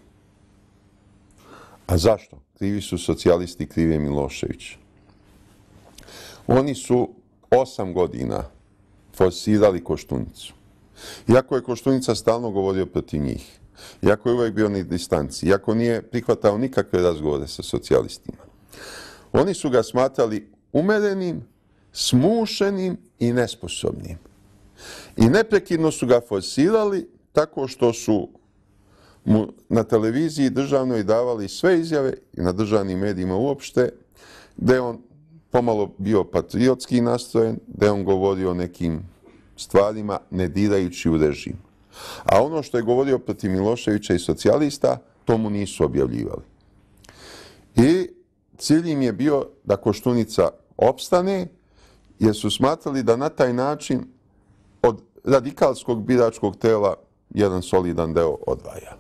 Speaker 2: A zašto? Krivi su socijalisti, krivi je Milošević. Oni su osam godina forsirali Koštunicu. Iako je Koštunica stalno govorio protiv njih, iako je uvijek bio na distanci, iako nije prihvatao nikakve razgovore sa socijalistima, oni su ga smatrali umerenim, smušenim i nesposobnim. I neprekidno su ga forsirali tako što su mu na televiziji državnoj davali sve izjave i na državnim medijima uopšte, gde on pomalo bio patriotski nastrojen, gde on govorio o nekim stvarima ne dirajući u režim. A ono što je govorio protiv Miloševića i socijalista, to mu nisu objavljivali. I cilj im je bio da Koštunica opstane, jer su smatrali da na taj način od radikalskog biračkog tela jedan solidan deo odvaja.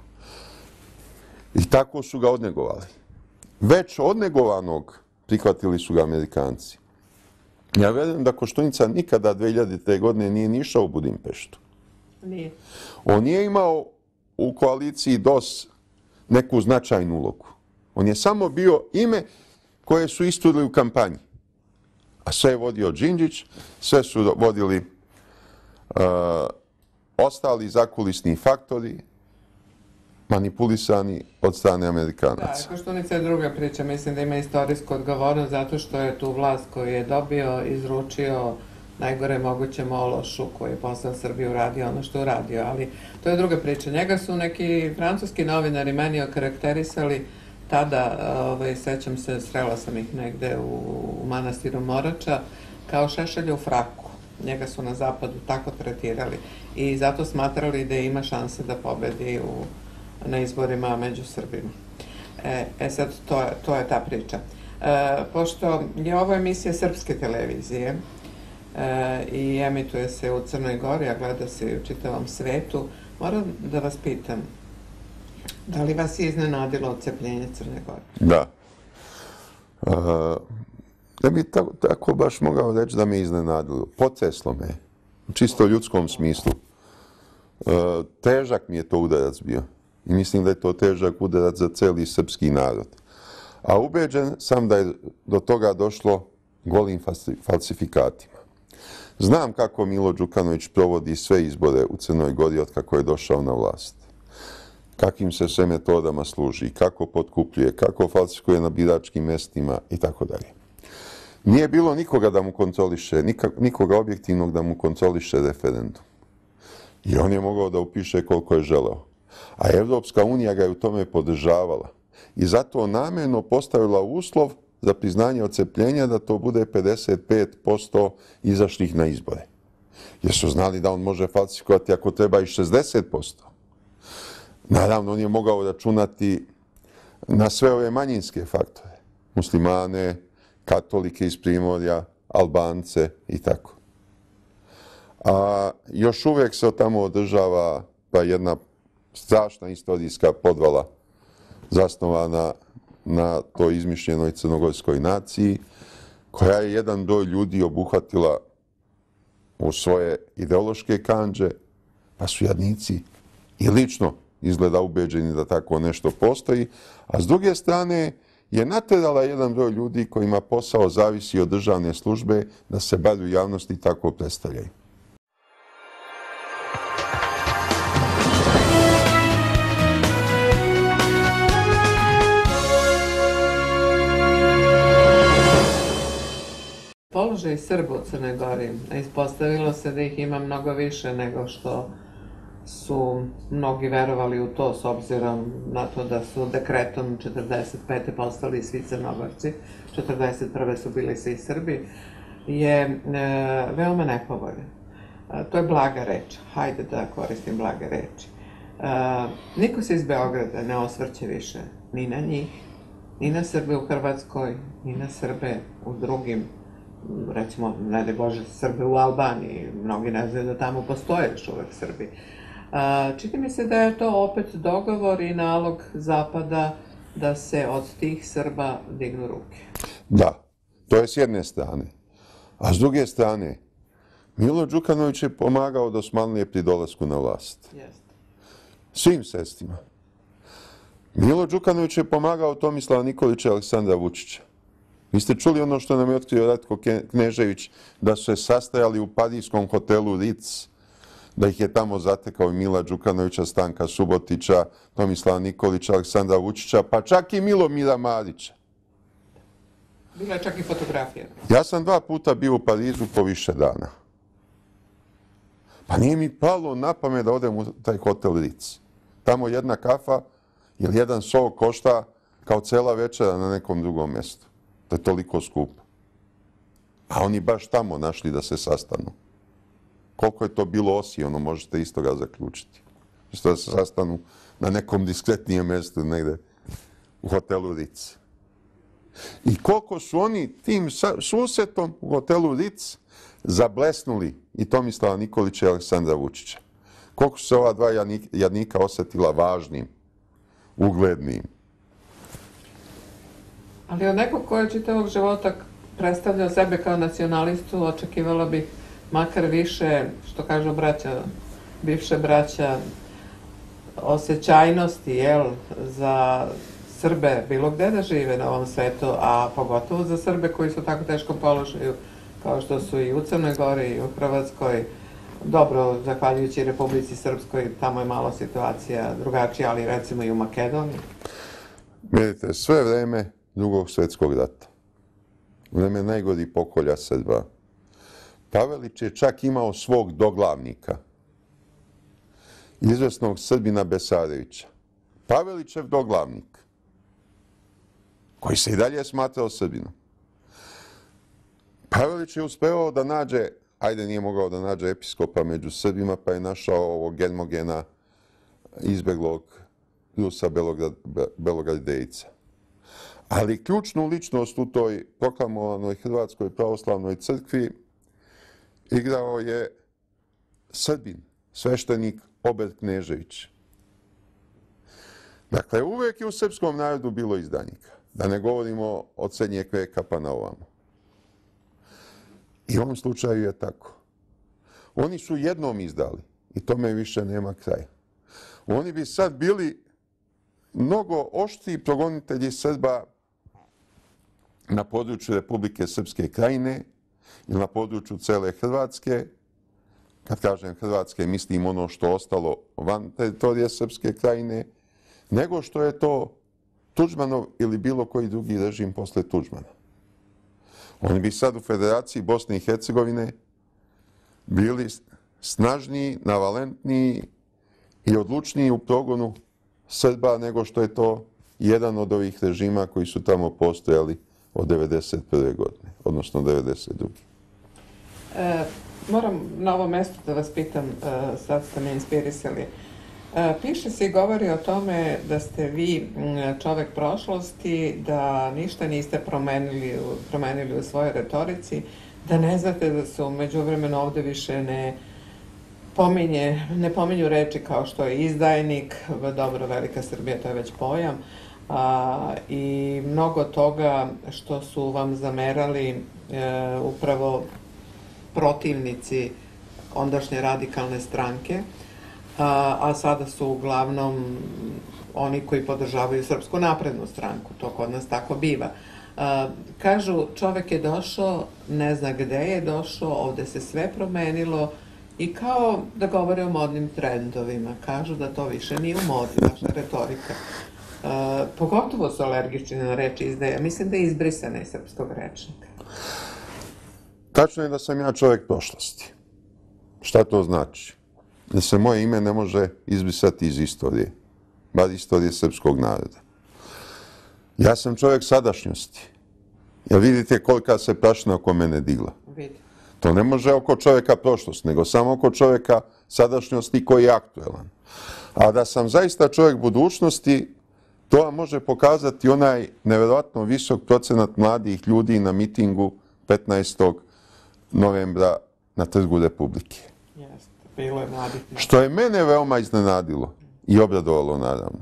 Speaker 2: I tako su ga odnegovali. Već odnegovanog prihvatili su ga Amerikanci. Ja verujem da Koštunica nikada dve hiljadite. godine nije ni išao u Budimpeštu.
Speaker 1: Nije.
Speaker 2: On nije imao u koaliciji D O S neku značajnu ulogu. On je samo bio ime koje su isturili u kampanji. A sve je vodio Đinđić, sve su vodili uh, ostali zakulisni faktori, manipulisani od strane Amerikanaca.
Speaker 1: Da, Koštunica je druga priča. Mislim da ima istorijsku odgovornost zato što je tu vlast koju je dobio, izručio najgore moguće Mološu koji je posle Srbiju uradio ono što je uradio, ali to je druga priča. Njega su neki francuski novinari meni okarakterisali tada, ovaj, sećam se, srela sam ih negde u, u manastiru Morača, kao Šešelja u fraku. Njega su na zapadu tako tretirali i zato smatrali da ima šanse da pobedi u, na izborima među Srbima. E, e sad, to, to je ta priča. E, pošto je ovo emisija srpske televizije, E, i emituje se u Crnoj Gori, a gleda se i u čitavom svetu, moram da vas pitam, da li vas je iznenadilo odcepljenje Crne Gore?
Speaker 2: Da. Uh, ne bi tako, tako baš mogao reći da me iznenadilo. Potreslo me, u čisto ljudskom smislu. Uh, težak mi je to udarac bio. I mislim da je to težak udarac za celi srpski narod. A ubeđen sam da je do toga došlo golim falsifikatima. Znam kako Milo Đukanović provodi sve izbore u Crnoj Gori od kako je došao na vlast. Kakvim se sve metodama služi, kako potkupljuje, kako falsifikuje na biračkim mestima i tako dalje. Nije bilo nikoga da mu kontroliše, nikoga objektivnog da mu kontroliše referendum. I on je mogao da upiše koliko je želeo. A Evropska unija ga je u tome podržavala. I zato namjerno postavila uslov za priznanje odcepljenja da to bude pedeset pet posto izašlih na izbore. Jer su znali da on može falsifikovati ako treba i šezdeset posto. Naravno, on je mogao računati na sve ove manjinske faktore. Muslimane, katolike iz Primorja, Albance i tako. A još uvijek se tamo održava pa jedna strašna istorijska podvala zasnovana na toj izmišljenoj crnogorskoj naciji, koja je jedan broj ljudi obuhvatila u svoje ideološke kandže, pa su jadnici i lično izgleda ubeđeni da tako nešto postoji, a s druge strane je naterala jedan broj ljudi kojima posao zavisi od državne službe da se bar u javnosti tako predstavljaju.
Speaker 1: Položaj Srba u Crnoj Gori. Ispostavilo se da ih ima mnogo više nego što su mnogi verovali u to, s obzirom na to da su dekretom četrdeset pete postali svi Crnogorci, četrdeset prve su bili svi Srbi, je e, veoma nepovoljan. E, to je blaga reč. Hajde da koristim blage reči. E, niko se iz Beograda ne osvrće više ni na njih, ni na Srbe u Hrvatskoj, ni na Srbe u drugim, recimo, ne daj Bože, Srbe u Albaniji. Mnogi ne znaju da tamo postoje još uvek Srbi. Čini mi se da je to opet dogovor i nalog Zapada da se od tih Srba dignu ruke.
Speaker 2: Da, to je s jedne strane. A s druge strane, Milo Đukanović je pomagao Dosmanlije pri dolasku na vlast.
Speaker 1: Jeste.
Speaker 2: Svim sredstvima. Milo Đukanović je pomagao Tomislava Nikolića i Aleksandra Vučića. Vi ste čuli ono što nam je otkrio Ratko Knežević, da su se sastajali u parijskom hotelu Ritz, da ih je tamo zatekao Mila Đukanovića, Stanka Subotića, Tomislava Nikolića, Aleksandra Vučića, pa čak i Milomira Marića.
Speaker 1: Bila je čak i fotografija.
Speaker 2: Ja sam dva puta bio u Parizu po više dana. Pa nije mi palo na pamet da odem u taj hotel Ritz. Tamo jedna kafa ili jedan sok košta kao cela večera na nekom drugom mjestu. To je toliko skupo. A oni baš tamo našli da se sastanu. Koliko je to bilo osi, ono možete isto ga zaključiti. Isto da se sastanu na nekom diskretnijem mjestu negde u hotelu Ritz. I koliko su oni tim susretom u hotelu Ritz zablesnuli i Tomislava Nikolića i Aleksandra Vučića. Koliko su se ova dva jadnika osjetila važnim, uglednim.
Speaker 1: Ali od nekog koja je čitavog života predstavljao sebe kao nacionalistu, očekivala bih makar više, što kažu braća, bivše braća, osjećajnosti, jel, za Srbe bilo gde da žive na ovom svetu, a pogotovo za Srbe koji su u tako teškom položaju, kao što su i u Crnoj Gori i u Hrvatskoj. Dobro, zahvaljujući Republici Srpskoj, tamo je malo situacija drugačija, ali recimo i u Makedoniji.
Speaker 2: Vidite, sve vreme Drugog svjetskog rata, vreme najgorih pokolja Srba, Pavelić je čak imao svog doglavnika, izvesnog Srbina Besarevića. Pavelićev doglavnik, koji se i dalje smatrao Srbinom. Pavelić je uspeo da nađe, ajde nije mogao da nađe episkopa među Srbima, pa je našao ovog Germogena, izbeglog Rusa Belogradejca. Ali ključnu ličnost u toj proklamovanoj Hrvatskoj pravoslavnoj crkvi igrao je Srbin, sveštenik Ober Knežević. Dakle, uvek je u srpskom narodu bilo izdajnika. Da ne govorimo od srednjeg veka pa na ovamo. I u ovom slučaju je tako. Oni su jednom izdali i tome više nema kraja. Oni bi sad bili mnogo oštriji progonitelji Srba na području Republike Srpske Krajine ili na području cele Hrvatske. Kad kažem Hrvatske, mislim ono što ostalo van teritorije Srpske Krajine, nego što je to Tuđmanov ili bilo koji drugi režim posle Tuđmana. Oni bi sad u Federaciji Bosne i Hercegovine bili snažniji, navalentniji i odlučniji u progonu Srba nego što je to jedan od ovih režima koji su tamo postojali od devedeset prve godine, odnosno devedeset druge.
Speaker 1: E, moram na ovom mjestu da vas pitam, e, sad ste me inspirisali. E, piše se i govori o tome da ste vi čovek prošlosti, da ništa niste promenili, promenili u svojoj retorici, da ne znate da se u međuvremenu ovde više ne pominje, ne pominju reči kao što je izdajnik, dobro, Velika Srbija, to je već pojam, a, i mnogo toga što su vam zamerali e, upravo protivnici ondašnje radikalne stranke. a, a sada su uglavnom oni koji podržavaju Srpsku naprednu stranku. To kod nas tako biva. A, kažu, čovek je došao, ne zna gde je došao, ovde se sve promenilo i kao da govore o modnim trendovima. Kažu da to više nije u modi, vaša retorika. A, pogotovo su alergični na reč izdaja. Mislim da je izbrisana iz srpskog rečnika.
Speaker 2: Tačno je da sam ja čovjek prošlosti. Šta to znači? Da se moje ime ne može izbrisati iz istorije, bar istorije srpskog naroda. Ja sam čovjek sadašnjosti. Jel vidite kolika se prašina oko mene digla?
Speaker 1: Vidim.
Speaker 2: To ne može oko čovjeka prošlosti, nego samo oko čovjeka sadašnjosti koji je aktuelan. A da sam zaista čovjek budućnosti, to vam može pokazati onaj nevjerojatno visok procenat mladih ljudi na mitingu petnaestog novembra na Trgu Republike.
Speaker 1: Jeste, bilo je mladih.
Speaker 2: Što je mene veoma iznenadilo i obradovalo, naravno.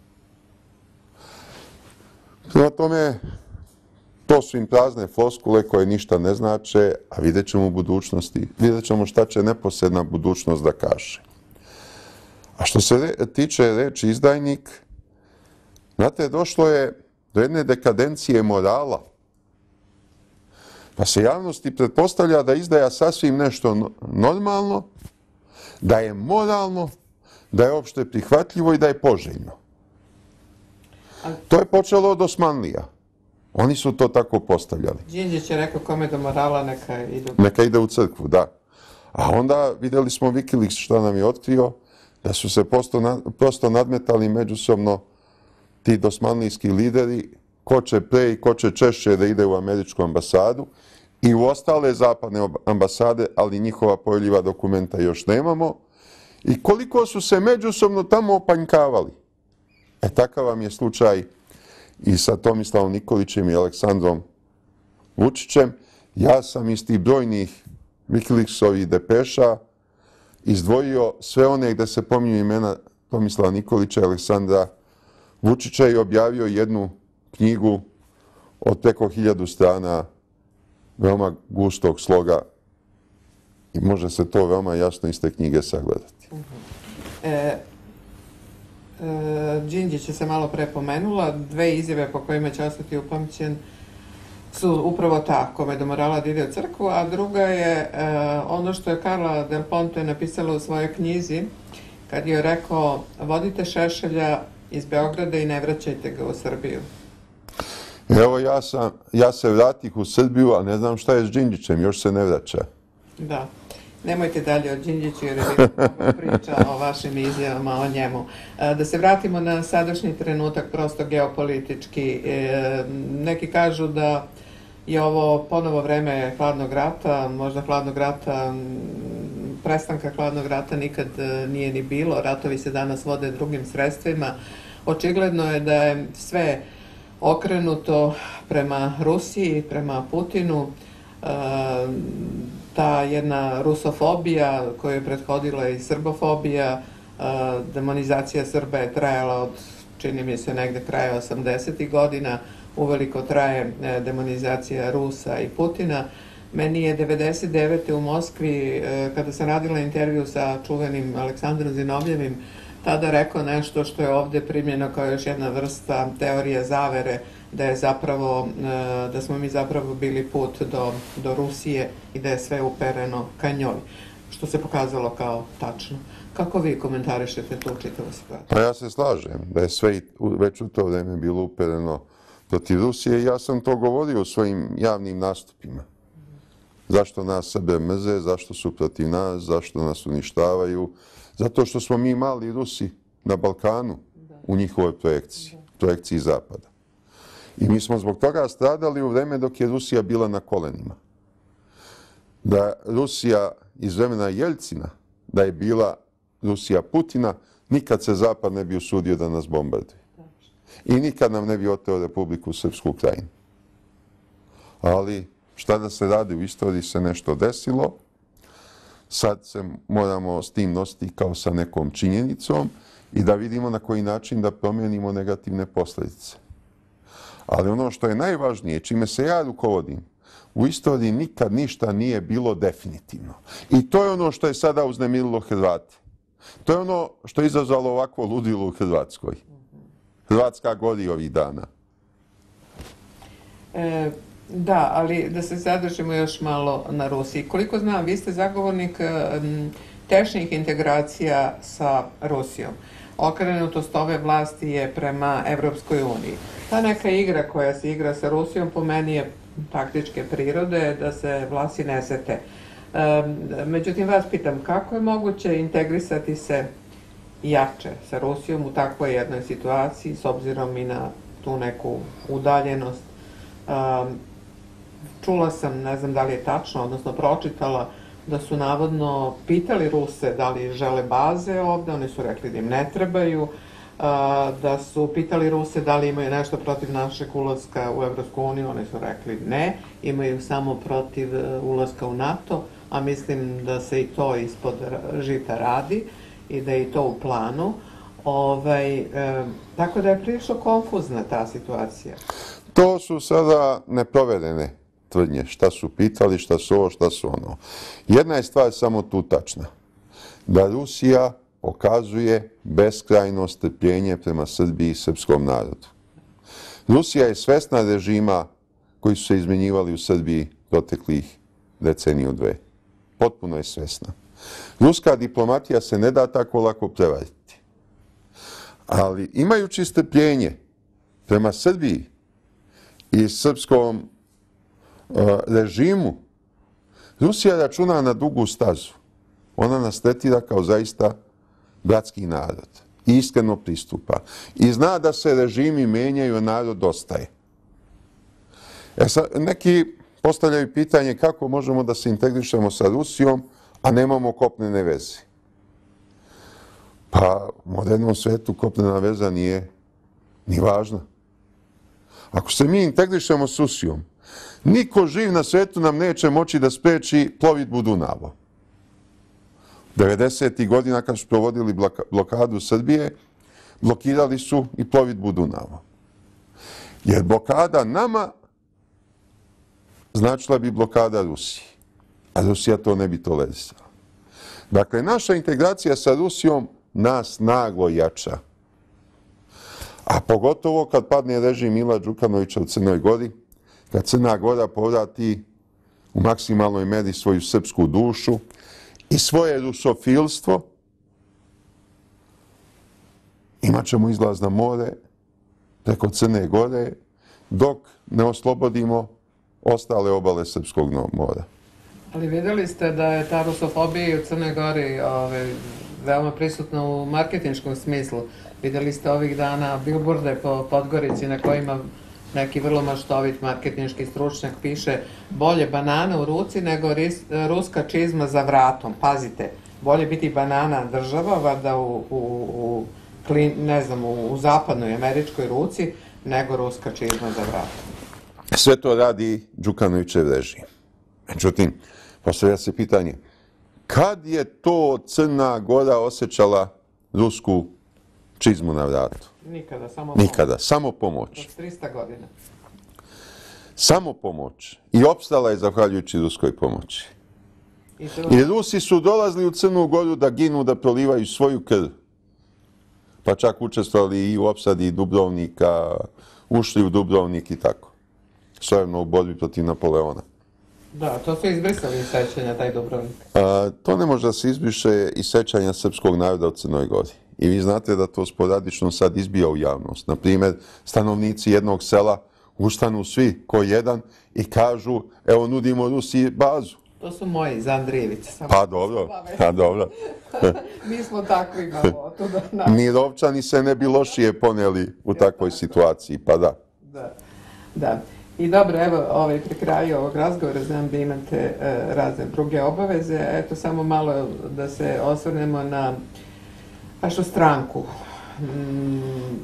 Speaker 2: Prema tome, to su im prazne floskule koje ništa ne znače, a vidjet ćemo u budućnosti, vidjet ćemo šta će neposredna budućnost da kaže. A što se re, tiče reči izdajnik, znate, došlo je do jedne dekadencije morala. Pa se javnosti pretpostavlja da izdaja sasvim nešto normalno, da je moralno, da je opšte prihvatljivo i da je poželjno. To je počelo od Osmanlija. Oni su to tako postavljali.
Speaker 1: Đinđić je rekao kome do morala neka ide.
Speaker 2: Neka ide u crkvu, da. A onda vidjeli smo Wikileaks šta nam je otkrio, da su se prosto, prosto nadmetali međusobno ti dosmanlijski lideri, ko će pre i ko će češće da ide u američku ambasadu i u ostale zapadne ambasade, ali njihova povjerljiva dokumenta još nemamo. I koliko su se međusobno tamo opanjkavali. E, takav vam je slučaj i sa Tomislavom Nikolićem i Aleksandrom Vučićem. Ja sam iz tih brojnih Wikileaksovih depeša izdvojio sve one gde se pominju imena Tomislava Nikolića i Aleksandra Vučića i objavio jednu knjigu od preko hiljadu strana veoma gustog sloga i može se to veoma jasno iz te knjige sagledati.
Speaker 1: Uh-huh. e, e, Đinđić je se malo pre pomenula, dve izjave po kojima će ostati upamćen su upravo ta, kome do morala da ide u crkvu, a druga je e, ono što je Carla Del Ponte napisala u svojoj knjizi, kad je rekao, vodite Šešelja iz Beograda i ne vraćajte ga u Srbiju.
Speaker 2: Evo, ja, sam, ja se vratih u Srbiju, a ne znam šta je s Đinđićem, još se ne vraća.
Speaker 1: Da. Nemojte dalje o Đinđiću jer je priča o vašim izjavama o njemu. Da se vratimo na sadašnji trenutak, prosto geopolitički. Neki kažu da je ovo ponovo vreme hladnog rata, možda hladnog rata, prestanka hladnog rata nikad nije ni bilo. Ratovi se danas vode drugim sredstvima. Očigledno je da je sve okrenuto prema Rusiji, prema Putinu. Ta jedna rusofobija koju je prethodila i srbofobija, demonizacija Srba je trajala od, čini mi se, negde kraja osamdesetih godina, uveliko traje demonizacija Rusa i Putina. Meni je devedeset devete u Moskvi, kada sam radila intervju sa čuvenim Aleksandrom Zinovljevim, tada rekao nešto što je ovde primljeno kao još jedna vrsta teorije zavere, da je zapravo, da smo mi zapravo bili put do, do Rusije i da je sve upereno ka njoj, što se pokazalo kao tačno. Kako vi komentarišete tu čitavu situaciju?
Speaker 2: Pa ja se slažem da je sve već u to vreme bilo upereno protiv Rusije i ja sam to govorio u svojim javnim nastupima. Zašto nas Srbe mrze, zašto su protiv nas, zašto nas uništavaju, zato što smo mi mali Rusi na Balkanu u njihovoj projekciji, projekciji Zapada. I mi smo zbog toga stradali u vreme dok je Rusija bila na kolenima. Da Rusija iz vremena Jeljcina, da je bila Rusija Putina, nikad se Zapad ne bi usudio da nas bombarduje. I nikad nam ne bi oteo Republiku Srpsku Krajinu. Ali šta da se radi, u istoriji se nešto desilo. Sad se moramo s tim nositi kao sa nekom činjenicom i da vidimo na koji način da promijenimo negativne posljedice. Ali ono što je najvažnije, čime se ja rukovodim, u istoriji nikad ništa nije bilo definitivno. I to je ono što je sada uznemirilo Hrvate. To je ono što je izazvalo ovakvo ludilo u Hrvatskoj. Hrvatska gori ovih dana.
Speaker 1: E, da, ali da se zadržimo još malo na Rusiji. Koliko znam, vi ste zagovornik m, tešnjih integracija sa Rusijom. Okrenutost ove vlasti je prema Evropskoj uniji. Ta neka igra koja se igra sa Rusijom po meni je taktičke prirode, da se vlasti ne sete. E, međutim, vas pitam, kako je moguće integrisati se jače sa Rusijom u takvoj jednoj situaciji, s obzirom i na tu neku udaljenost? Um, čula sam, ne znam da li je tačno, odnosno pročitala, da su navodno pitali Ruse da li žele baze ovde, oni su rekli da im ne trebaju, uh, da su pitali Ruse da li imaju nešto protiv našeg ulaska u Evropsku uniju, oni su rekli ne, imaju samo protiv ulaska u NATO, a mislim da se i to ispod žita radi i da je i to u planu. Ovaj, e, tako da je prilično konfuzna ta situacija.
Speaker 2: To su sada neproverene tvrdnje. Šta su pitali, šta su ovo, šta su ono. Jedna je stvar samo tu tačna. Da Rusija pokazuje beskrajno strpljenje prema Srbiji i srpskom narodu. Rusija je svesna režima koji su se izmenjivali u Srbiji proteklih deceniju dve. Potpuno je svesna. Ruska diplomatija se ne da tako lako prevariti. Ali imajući strpljenje prema Srbiji i srpskom uh, režimu, Rusija računa na dugu stazu. Ona nas tretira kao zaista bratski narod. I iskreno pristupa. I zna da se režimi menjaju, a narod ostaje. E sad, neki postavljaju pitanje kako možemo da se integrišemo sa Rusijom, a nemamo kopnene veze. Pa u modernom svetu kopnena veza nije ni važna. Ako se mi integrišemo s Rusijom, niko živ na svetu nam neće moći da spreči plovidbu Dunavom. devedesetih godina kad su provodili blokadu Srbije, blokirali su i plovidbu Dunavom. Jer blokada nama značila bi blokada Rusiji. A Rusija to ne bi tolerisala. Dakle, naša integracija sa Rusijom nas naglo jača. A pogotovo kad padne režim Mila Đukanovića u Crnoj Gori, kad Crna Gora povrati u maksimalnoj meri svoju srpsku dušu i svoje rusofilstvo, imat ćemo izlaz na more preko Crne Gore dok ne oslobodimo ostale obale Srpskog mora.
Speaker 1: Ali videli ste da je ta rusofobija u Crnoj Gori ove, veoma prisutna u marketinškom smislu. Videli ste ovih dana bilborde po Podgorici na kojima neki vrlo maštovit marketinški stručnjak piše bolje banana u ruci nego ris, ruska čizma za vratom. Pazite, bolje biti banana država, vada u, u, u, ne znam, u, u zapadnoj američkoj ruci, nego ruska čizma za vratom.
Speaker 2: Sve to radi Đukanovićev režim. Međutim, postavlja se pitanje, kad je to Crna Gora osjećala rusku čizmu na vratu?
Speaker 1: Nikada, samo pomoć.
Speaker 2: Nikada, samo pomoć.
Speaker 1: Od trista godina.
Speaker 2: Samo pomoć. I opstala je zahvaljujući ruskoj pomoći. I, to... I Rusi su dolazili u Crnu Goru da ginu, da prolivaju svoju krv. Pa čak učestvovali i u opsadi Dubrovnika, ušli u Dubrovnik i tako. Svojedno u borbi protiv Napoleona.
Speaker 1: Da, to su izbrisali iz sećanja, taj Dubrovnik.
Speaker 2: A, to ne može da se izbriše iz sećanja srpskog naroda u Crnoj Gori. I vi znate da to sporadično sad izbija u javnost. Naprimjer, stanovnici jednog sela ustanu svi ko jedan i kažu, evo nudimo Rusiji bazu.
Speaker 1: To su moji iz Andrijevice.
Speaker 2: Pa dobro, pa dobro.
Speaker 1: Mi smo takvi malo.
Speaker 2: Mirovčani se ne bi lošije poneli u takvoj situaciji, pa da.
Speaker 1: Da, da. I dobro, evo, ovaj, pri kraju ovog razgovora, znam da imate e, razne druge obaveze. Eto, samo malo da se osvrnemo na vašu stranku. Mm,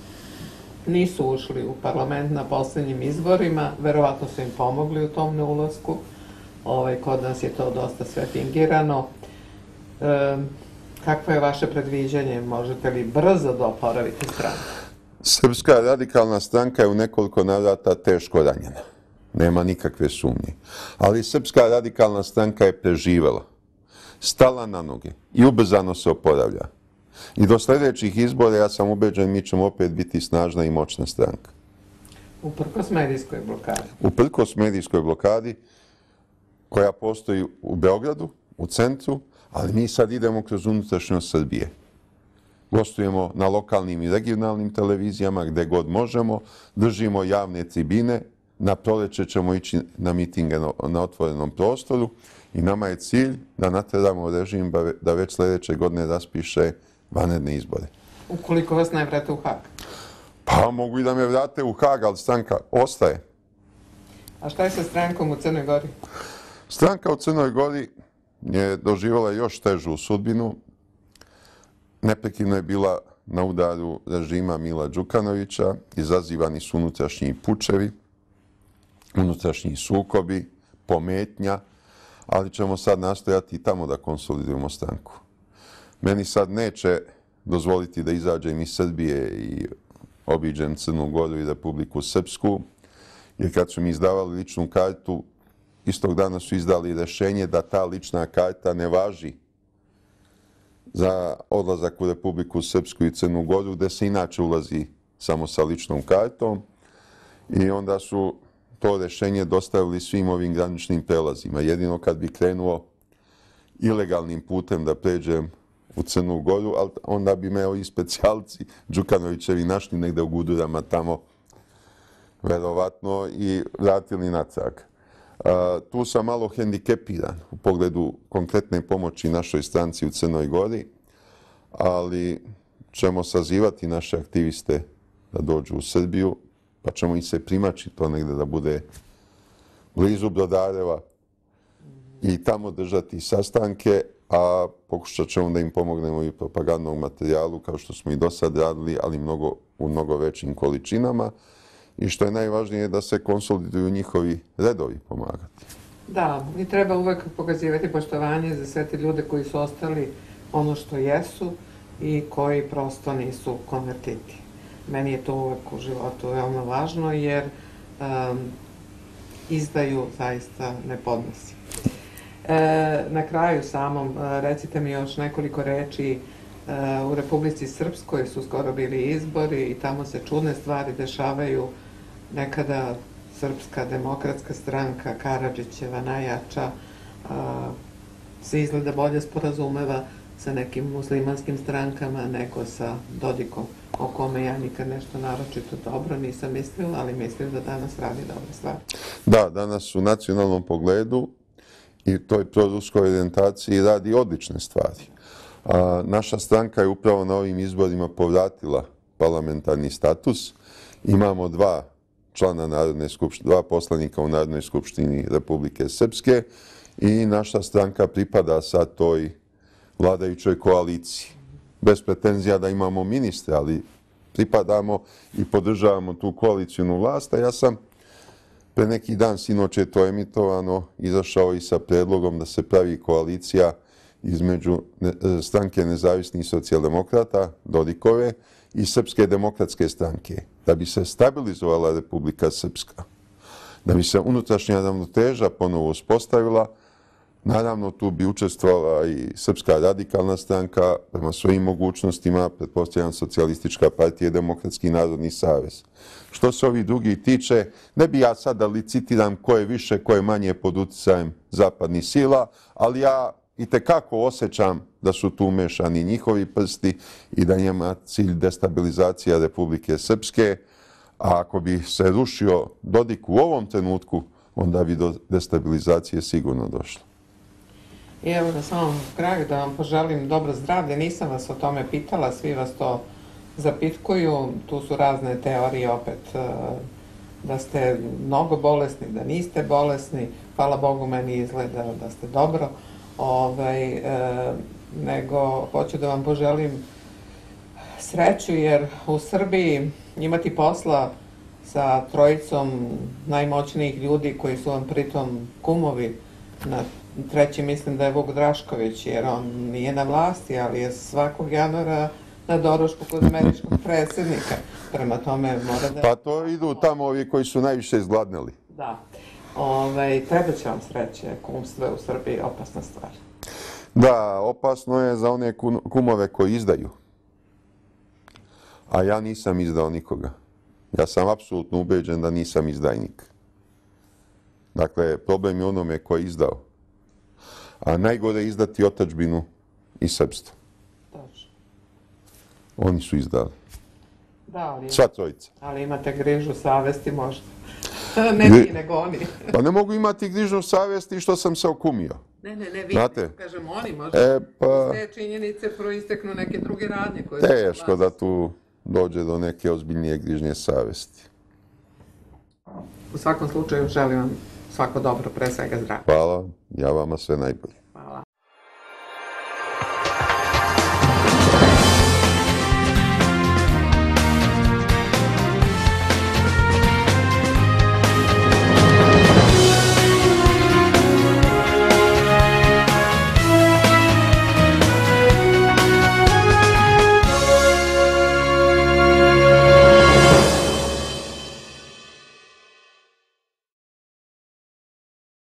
Speaker 1: nisu ušli u parlament na posljednjim izborima, verovatno su im pomogli u tom neulasku. Ovaj, kod nas je to dosta sve fingirano. E, kakvo je vaše predviđanje? Možete li brzo da oporavite stranku?
Speaker 2: Srpska radikalna stranka je u nekoliko navrata teško ranjena. Nema nikakve sumnje. Ali Srpska radikalna stranka je preživela. stala na noge i ubrzano se oporavlja. I do sljedećih izbora, ja sam ubeđen, mi ćemo opet biti snažna i moćna stranka.
Speaker 1: Uprkos medijskoj blokadi.
Speaker 2: Uprkos medijskoj blokadi koja postoji u Beogradu, u centru, ali mi sad idemo kroz unutrašnjost Srbije. Gostujemo na lokalnim i regionalnim televizijama gde god možemo, držimo javne tribine, na proleće ćemo ići na mitinge na otvorenom prostoru i nama je cilj da nateramo režim da već sljedeće godine raspiše vanredne izbore.
Speaker 1: Ukoliko vas ne vrate u Hag?
Speaker 2: Pa mogu i da me vrate u Hag, ali stranka ostaje.
Speaker 1: A šta je sa strankom u Crnoj Gori?
Speaker 2: Stranka u Crnoj Gori je doživjela još težu sudbinu. Neprekidno je bila na udaru režima Mila Đukanovića, izazivani su unutrašnji pučevi, unutrašnji sukobi, pometnja, ali ćemo sad nastojati i tamo da konsolidujemo stranku. Meni sad neće dozvoliti da izađem iz Srbije i obiđem Crnu Goru i Republiku Srpsku, jer kad su mi izdavali ličnu kartu, istog dana su izdali rešenje da ta lična karta ne važi za odlazak u Republiku Srpsku i Crnu Goru, gde se inače ulazi samo sa ličnom kartom. I onda su to rešenje dostavili svim ovim graničnim prelazima. Jedino kad bi krenuo ilegalnim putem da pređem u Crnu Goru, ali onda bi me ovi specijalci Đukanovićevi našli negde u Gudurama tamo, verovatno, i vratili natrag. Tu sam malo hendikepiran u pogledu konkretne pomoći našoj stranci u Crnoj Gori, ali ćemo sazivati naše aktiviste da dođu u Srbiju, pa ćemo im se primačiti to negde da bude blizu Brodareva i tamo držati sastanke, a pokušat ćemo da im pomognemo i propagandnom materijalu, kao što smo i do sad radili, ali mnogo, u mnogo većim količinama. I što je najvažnije, da se konsoliduju njihovi redovi pomagati.
Speaker 1: Da, i treba uvek pokazivati poštovanje za sve te ljude koji su ostali ono što jesu i koji prosto nisu konvertiti. Meni je to uvek u životu veoma važno, jer um, izdaju zaista ne podnosi. E, na kraju samom, recite mi još nekoliko reči. E, u Republici Srpskoj su skoro bili izbori i tamo se čudne stvari dešavaju. Nekada Srpska demokratska stranka, Karadžićeva najjača, a, se izgleda bolje sporazumeva sa nekim muslimanskim strankama nego sa Dodikom, o kome ja nikad nešto naročito dobro nisam mislila, ali mislim da danas radi dobre stvari.
Speaker 2: Da, danas u nacionalnom pogledu i toj proruskoj orijentaciji radi odlične stvari. A, naša stranka je upravo na ovim izborima povratila parlamentarni status. Imamo dva člana Narodne skupštine, dva poslanika u Narodnoj skupštini Republike Srpske i naša stranka pripada sad toj vladajućoj koaliciji. Bez pretenzija da imamo ministre, ali pripadamo i podržavamo tu koalicijnu vlast. A ja sam pre neki dan, sinoć je to emitovano, izašao i sa predlogom da se pravi koalicija između stranke nezavisnih socijaldemokrata, Dodikove, i Srpske demokratske stranke, da bi se stabilizovala Republika Srpska, da bi se unutrašnja ravnoteža ponovo uspostavila. Naravno, tu bi učestvovala i Srpska radikalna stranka prema svojim mogućnostima, pretpostavljam Socijalistička partija i Demokratski narodni savez. Što se ovih drugih tiče, ne bi ja sad da licitiram ko je više, ko je manje pod uticajem zapadnih sila, ali ja i tekako osjećam da su tu umešani njihovi prsti i da njema cilj destabilizacija Republike Srpske, a ako bi se rušio Dodik u ovom trenutku, onda bi do destabilizacije sigurno došlo.
Speaker 1: I evo na samom kraju da vam poželim dobro zdravlje. Nisam vas o tome pitala, svi vas to zapitkuju. Tu su razne teorije opet da ste mnogo bolesni, da niste bolesni. Hvala Bogu, meni izgleda da ste dobro. Ovaj, e, nego hoću da vam poželim sreću, jer u Srbiji imati posla sa trojicom najmoćnijih ljudi koji su vam pritom kumovi. Na treći mislim da je Vuk Drašković, jer on nije na vlasti, ali je svakog januara na doručku kod američkog predsjednika. Prema tome mora da...
Speaker 2: Pa to idu tamo ovi koji su najviše izgladneli.
Speaker 1: Da. Ovaj, treba će vam sreće, kumstvo je u Srbiji opasna stvar.
Speaker 2: Da, opasno je za one kumove koji izdaju. A ja nisam izdao nikoga. Ja sam apsolutno ubeđen da nisam izdajnik. Dakle, problem je onome ko je izdao. A najgore je izdati otadžbinu i srpstvo.
Speaker 1: Točno.
Speaker 2: Oni su izdali.
Speaker 1: Da, ali,
Speaker 2: Sva trojica.
Speaker 1: ali imate grižu savesti možda. Ne vi, nego oni.
Speaker 2: Pa ne mogu imati grižu savesti što sam se okumio.
Speaker 1: Ne, ne, ne, vi,
Speaker 2: Znate?
Speaker 1: kažem oni možda.
Speaker 2: E, pa,
Speaker 1: iz te činjenice proisteknu neke druge radnje koje
Speaker 2: teško da tu dođe do neke ozbiljnije grižnje savesti.
Speaker 1: U svakom slučaju želim vam svako dobro, pre svega zdravlje.
Speaker 2: Hvala, ja vama sve najbolje.